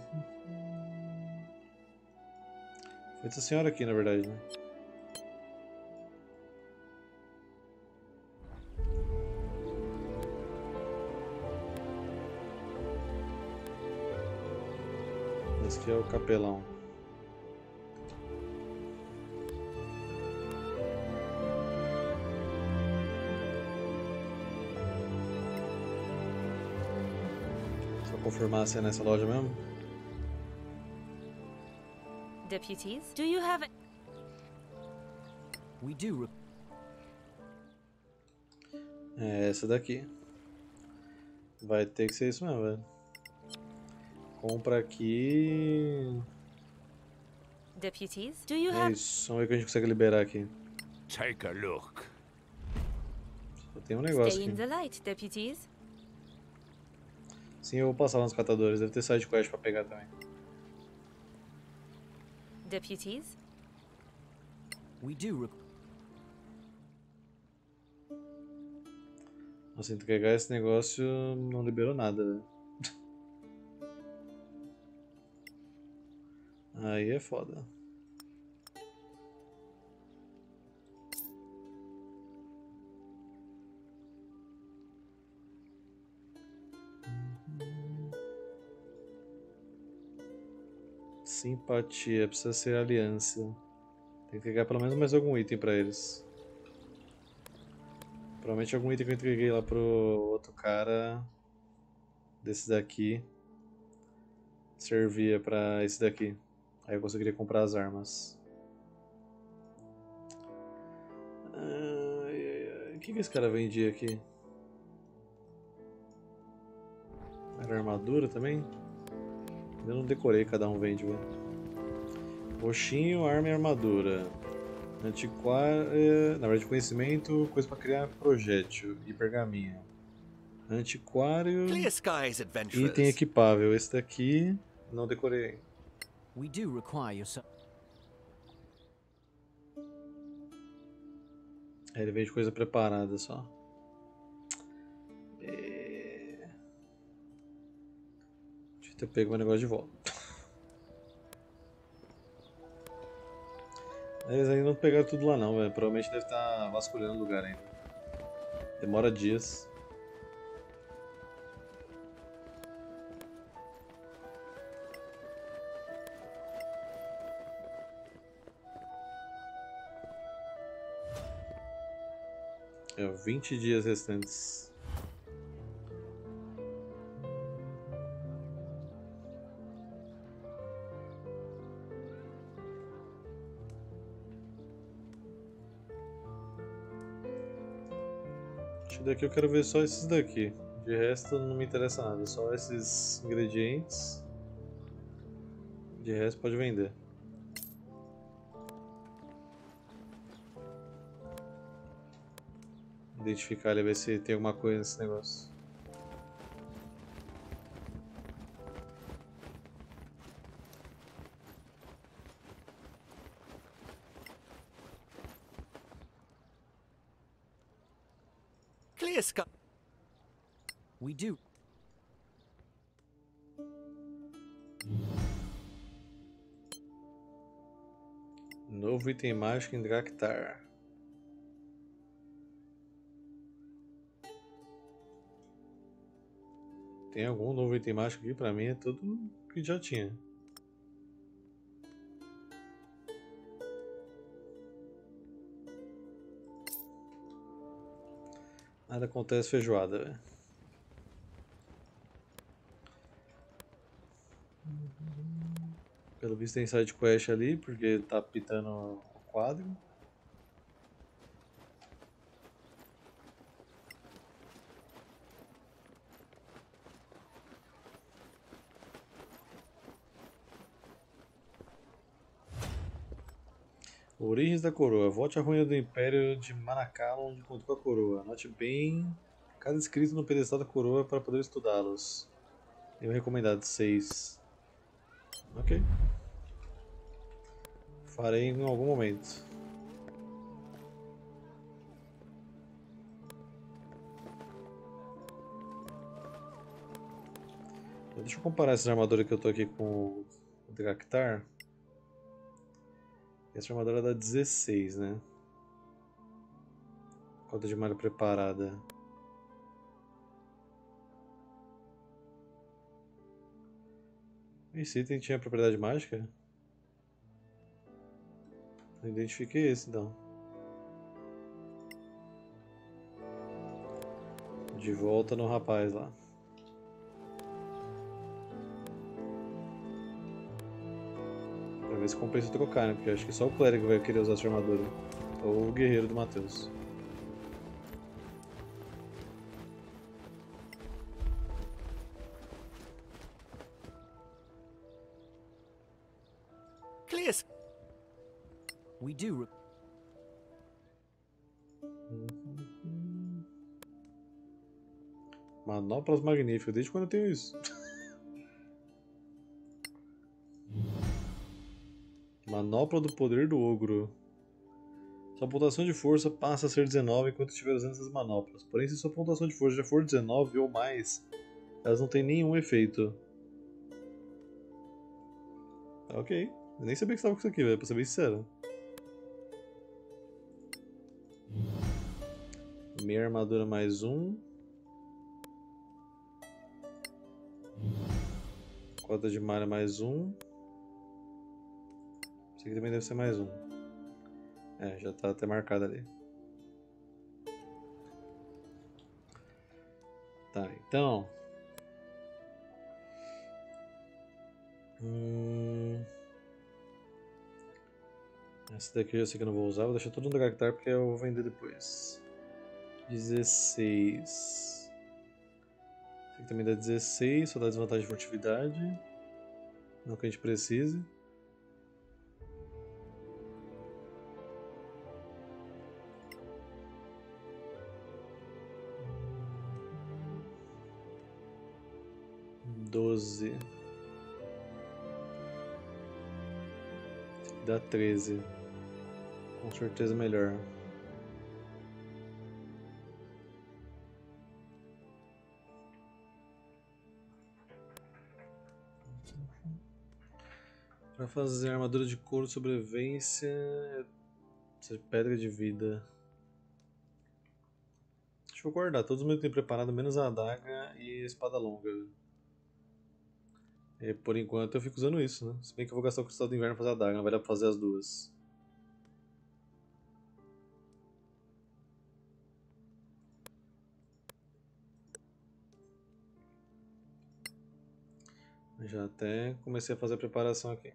Speaker 1: Foi essa senhora aqui, na verdade, né? Esse aqui é o capelão. Confirmar se é nessa loja mesmo.
Speaker 11: Deputies, do you have...
Speaker 2: We do.
Speaker 1: É essa daqui. Vai ter que ser isso mesmo, velho. Compra aqui.
Speaker 11: Deputies, do you
Speaker 1: É
Speaker 11: have...
Speaker 1: isso, vamos ver o que a gente consegue liberar aqui.
Speaker 7: Take a look.
Speaker 1: Só tem um negócio
Speaker 11: Stay in
Speaker 1: aqui.
Speaker 11: the light, deputies.
Speaker 1: Sim, eu vou passar lá nos catadores. Deve ter side quest pra pegar também.
Speaker 11: Deputies,
Speaker 2: We do.
Speaker 1: Nossa, entregar esse negócio não liberou nada, velho. Aí é foda. Simpatia, precisa ser aliança. Tem que pegar pelo menos mais algum item pra eles. Provavelmente algum item que eu entreguei lá pro outro cara desse daqui servia pra esse daqui. Aí eu conseguiria comprar as armas. Ai, ai, ai. O que, que esse cara vendia aqui? Era armadura também? Eu não decorei, cada um vende, velho. Roxinho, arma e armadura. Antiquário. Na verdade, conhecimento, coisa pra criar projétil e pergaminho. Antiquário.
Speaker 8: Clear skies, adventurers.
Speaker 1: Item equipável. Esse daqui não decorei.
Speaker 2: We do require your su-
Speaker 1: Aí ele vende coisa preparada só. É... Deixa eu ter pego meu negócio de volta. Eles ainda não pegaram tudo lá não, velho. Provavelmente deve estar vasculhando o lugar ainda. Demora dias. É, vinte dias restantes. Esse daqui eu quero ver só esses daqui. De resto não me interessa nada, só esses ingredientes. De resto pode vender. Identificar ali, ver se tem alguma coisa nesse negócio.
Speaker 8: Clear sky.
Speaker 2: We do.
Speaker 1: Novo item mágico em Draktar. Tem algum novo item mágico aqui? Pra mim é tudo que já tinha. Nada acontece feijoada, velho. Pelo visto tem side quest ali, porque tá pitando o quadro. Origens da coroa. Volte à ruína do Império de Manacala, onde encontrou a coroa. Anote bem cada escrito no pedestal da coroa para poder estudá-los. Tenho recomendado seis. Ok. Farei em algum momento. Deixa eu comparar essa armadura que eu tô aqui com o Draktar. Essa armadura dá dezesseis, né? Cota de malha preparada. Esse item tinha propriedade mágica? Eu identifiquei esse então. De volta no rapaz lá. ver se compensa trocar, né? Porque eu acho que só o clérigo vai querer usar essa armadura. Ou o guerreiro do Matheus.
Speaker 10: Clear.
Speaker 2: We do.
Speaker 1: Manoplas magníficas. Desde quando eu tenho isso? Manopla do poder do ogro. Sua pontuação de força passa a ser dezenove enquanto estiver usando essas manoplas. Porém, se sua pontuação de força já for dezenove ou mais, elas não têm nenhum efeito. Tá ok. Eu nem sabia que estava com isso aqui, velho, pra ser bem sincero. Meia armadura mais um. Cota de malha mais um. Esse aqui também deve ser mais um. É, já tá até marcado ali. Tá, então. Hum... Essa daqui eu sei que eu não vou usar, vou deixar tudo no Draktar porque eu vou vender depois. dezesseis. Esse aqui também dá dezesseis, só dá desvantagem de furtividade. Não que a gente precise. doze. Dá treze. Com certeza melhor. Para fazer armadura de couro de sobrevivência, pedra de vida. Deixa eu guardar todos os meus que tenho preparado, menos a adaga e a espada longa. E por enquanto eu fico usando isso, né? Se bem que eu vou gastar o cristal do inverno pra fazer a adaga, não vai dar pra fazer as duas. Já até comecei a fazer a preparação aqui.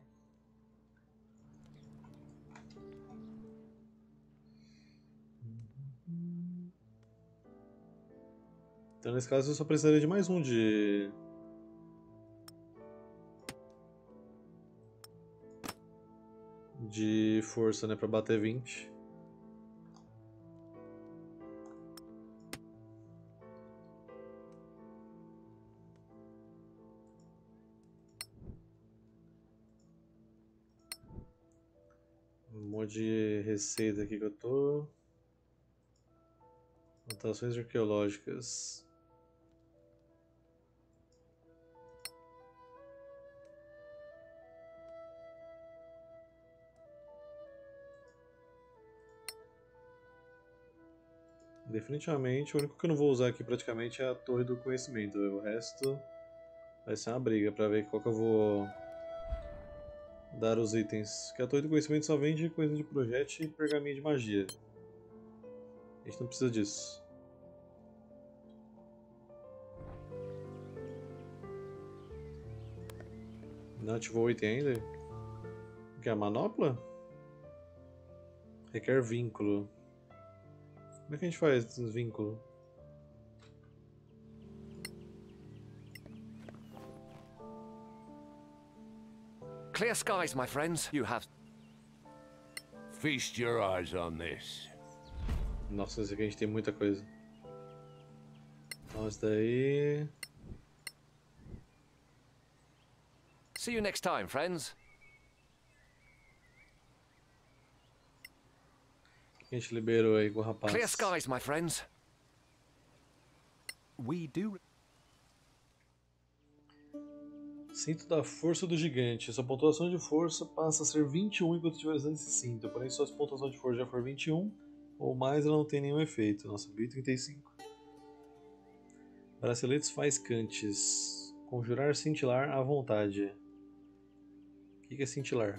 Speaker 1: Então nesse caso eu só precisaria de mais um de... de força, né, pra bater vinte. Um monte de receita aqui que eu tô. Anotações arqueológicas. Definitivamente, o único que eu não vou usar aqui praticamente é a Torre do Conhecimento. O resto vai ser uma briga pra ver qual que eu vou dar os itens. Porque a Torre do Conhecimento só vende coisa de projétil e pergaminho de magia. A gente não precisa disso. Não ativou o item ainda? O que é a manopla? Requer vínculo. Como é que a gente faz esses vínculos?
Speaker 9: Clear skies, my friends. You have...
Speaker 7: Feast your eyes on this.
Speaker 1: Nossa, esse aqui a gente tem muita coisa. Então, isso daí...
Speaker 9: See you next time, friends.
Speaker 1: O que a gente liberou aí com o rapaz?
Speaker 9: Clear skies, my friends.
Speaker 4: We do...
Speaker 1: Cinto da Força do Gigante. Sua pontuação de força passa a ser vinte e um enquanto estiver usando esse cinto. Porém, se sua pontuação de força já for vinte e um ou mais, ela não tem nenhum efeito. Nossa, mil e trinta e cinco. Braceletes faiscantes. Conjurar cintilar à vontade. O que é cintilar?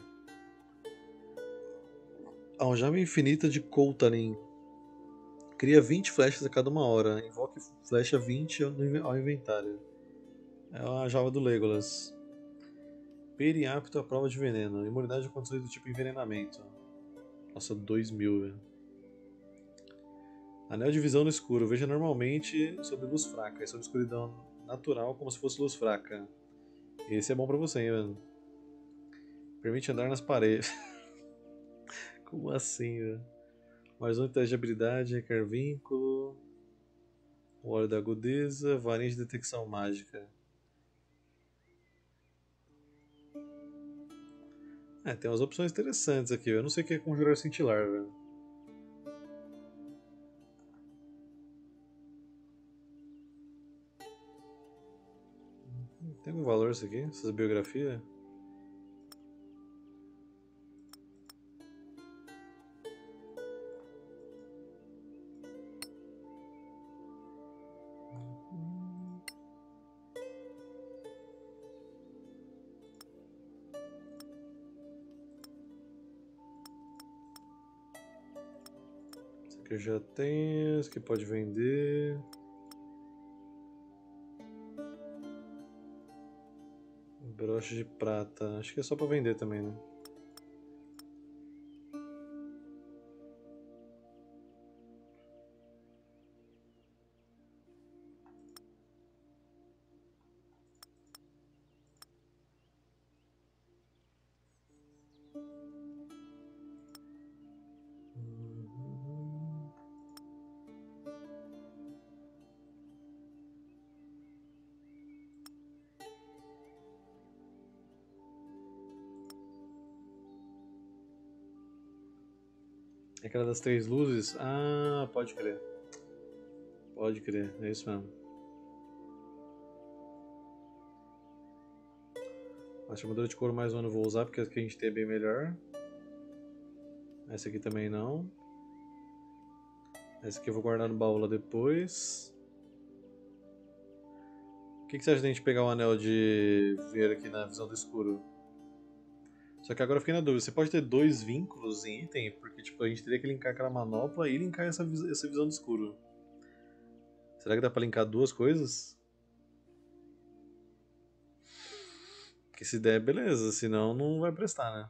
Speaker 1: Aljava infinita de Koltarin. Cria vinte flechas a cada uma hora. Invoque flecha vinte ao inventário. É a Java do Legolas. Periapto à prova de veneno. Imunidade a condições do tipo envenenamento. Nossa, dois mil, velho. Anel de visão no escuro. Veja normalmente sob luz fraca. E sob escuridão natural, como se fosse luz fraca. Esse é bom pra você, hein, velho. Permite andar nas paredes. Como assim, velho? Mais um teste de habilidade, requer vínculo. O óleo da agudeza. Varinha de detecção mágica. É, tem umas opções interessantes aqui. Eu não sei o que é conjurar cintilar, velho. Tem algum valor isso aqui? Essas biografias? Esse aqui eu já tenho. Esse aqui pode vender. Broche de prata. Acho que é só pra vender também, né? Aquela das três luzes? Ah, pode crer. Pode crer, é isso mesmo. A chamadora de couro mais um eu não vou usar porque a que a gente tem é bem melhor. Essa aqui também não. Essa aqui eu vou guardar no baú lá depois. O que, que você acha de a gente pegar o anel de ver aqui na visão do escuro? Só que agora eu fiquei na dúvida, você pode ter dois vínculos em item, porque tipo, a gente teria que linkar aquela manopla e linkar essa, vis essa visão do escuro. Será que dá pra linkar duas coisas? Porque se der, beleza, senão não vai prestar, né?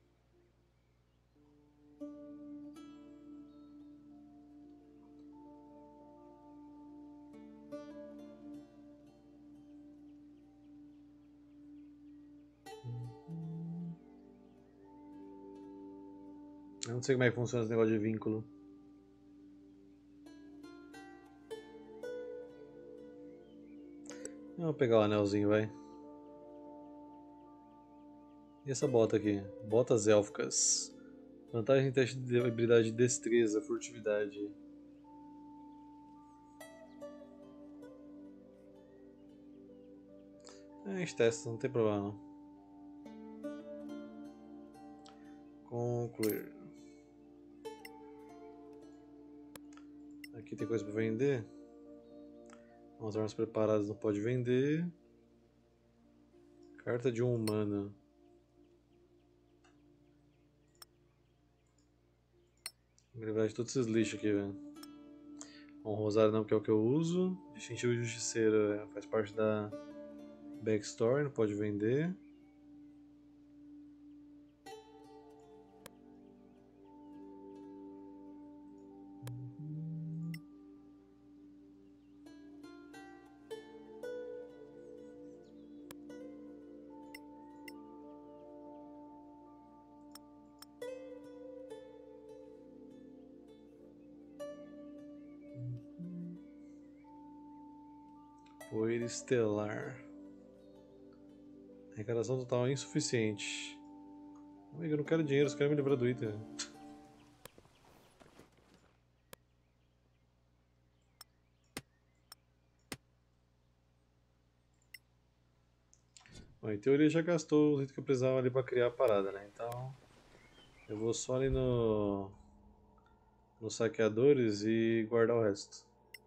Speaker 1: Eu não sei como é que funciona esse negócio de vínculo. Eu vou pegar o anelzinho, vai. E essa bota aqui? Botas élficas. Vantagem em teste de habilidade de destreza, furtividade. É, a gente testa, não tem problema não. Concluir. Aqui tem coisa para vender. As armas preparadas não pode vender. Carta de um humano. Vou me livrar de todos esses lixos aqui, velho. Um rosário não, que é o que eu uso. Distintivo de justiceiro faz parte da backstory, não pode vender. Poeira estelar. Arrecadação total insuficiente. Amigo, eu não quero dinheiro, eu quero me livrar do item. Bom, em teoria já gastou o item que eu precisava ali pra criar a parada, né? Então eu vou só ali no nos saqueadores e guardar o resto.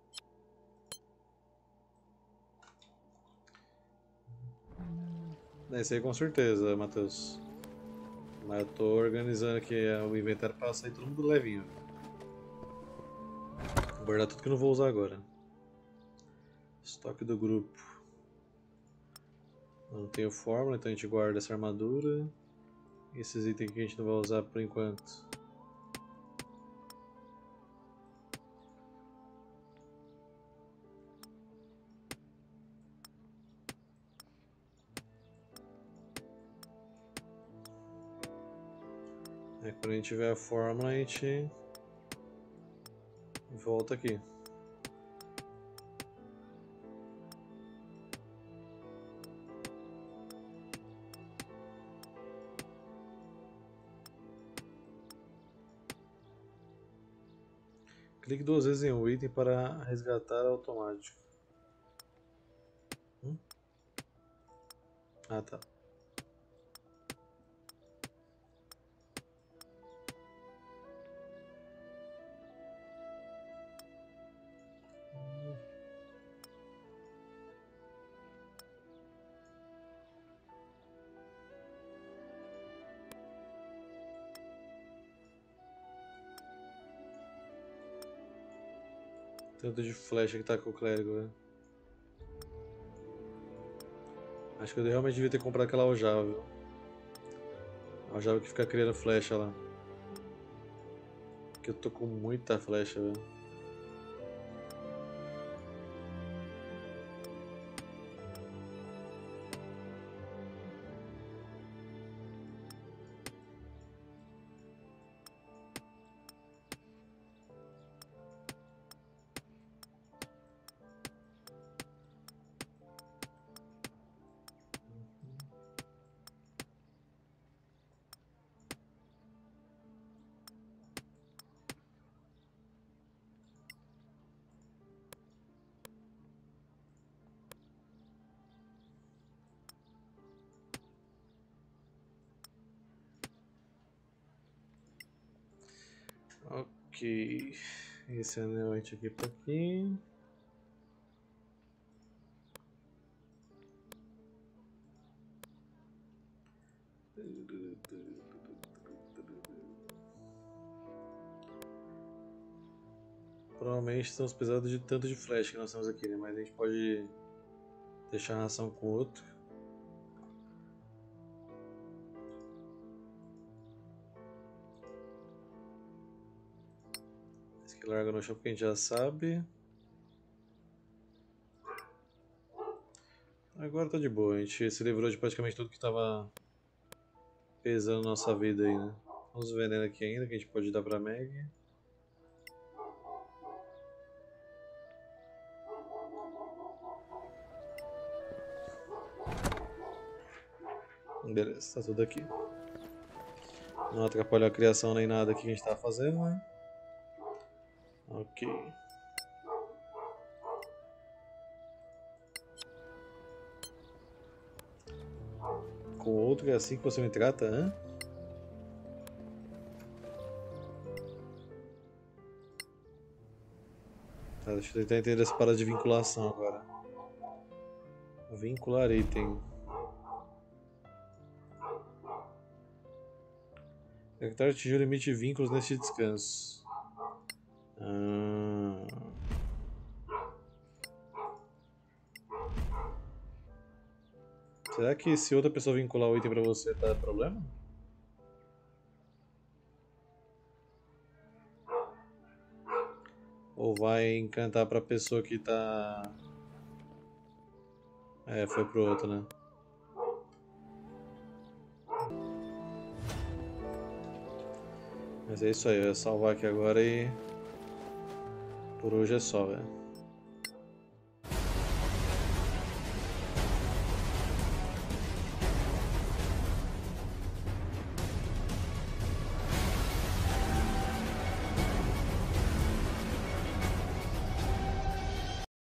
Speaker 1: Esse aí com certeza, Matheus. Mas eu tô organizando aqui o inventário pra sair todo mundo levinho. Vou guardar tudo que eu não vou usar agora. Estoque do grupo. Não tenho fórmula, então a gente guarda essa armadura. Esses itens que a gente não vai usar por enquanto. Aí quando a gente tiver a fórmula, a gente volta aqui. Clique duas vezes em um item para resgatar automático. Hum? Ah, tá. Tanto de flecha que tá com o clérigo, né? Acho que eu realmente devia ter comprado aquela aljava, viu? A aljava que fica criando flecha lá. Porque eu tô com muita flecha, velho. Ok, esse anel a gente aqui para aqui. Provavelmente estamos precisando de tanto de flecha que nós temos aqui, né? Mas a gente pode deixar a ração com outro. Larga no chão porque a gente já sabe. Agora tá de boa, a gente se livrou de praticamente tudo que tava pesando na nossa vida aí, né? Uns veneno aqui ainda que a gente pode dar pra Meg. Beleza, tá tudo aqui. Não atrapalhou a criação nem nada que a gente tá fazendo, né? Ok. Com outro é assim que você me trata, hein? Tá, deixa eu tentar entender essa parada de vinculação agora. Vincular item. Detectar atingiu o limite de vínculos neste descanso. Ah. Será que se outra pessoa vincular o item pra você, tá problema? Ou vai encantar pra pessoa que tá... É, foi pro outro, né? Mas é isso aí, eu ia salvar aqui agora e... Por hoje é só, velho.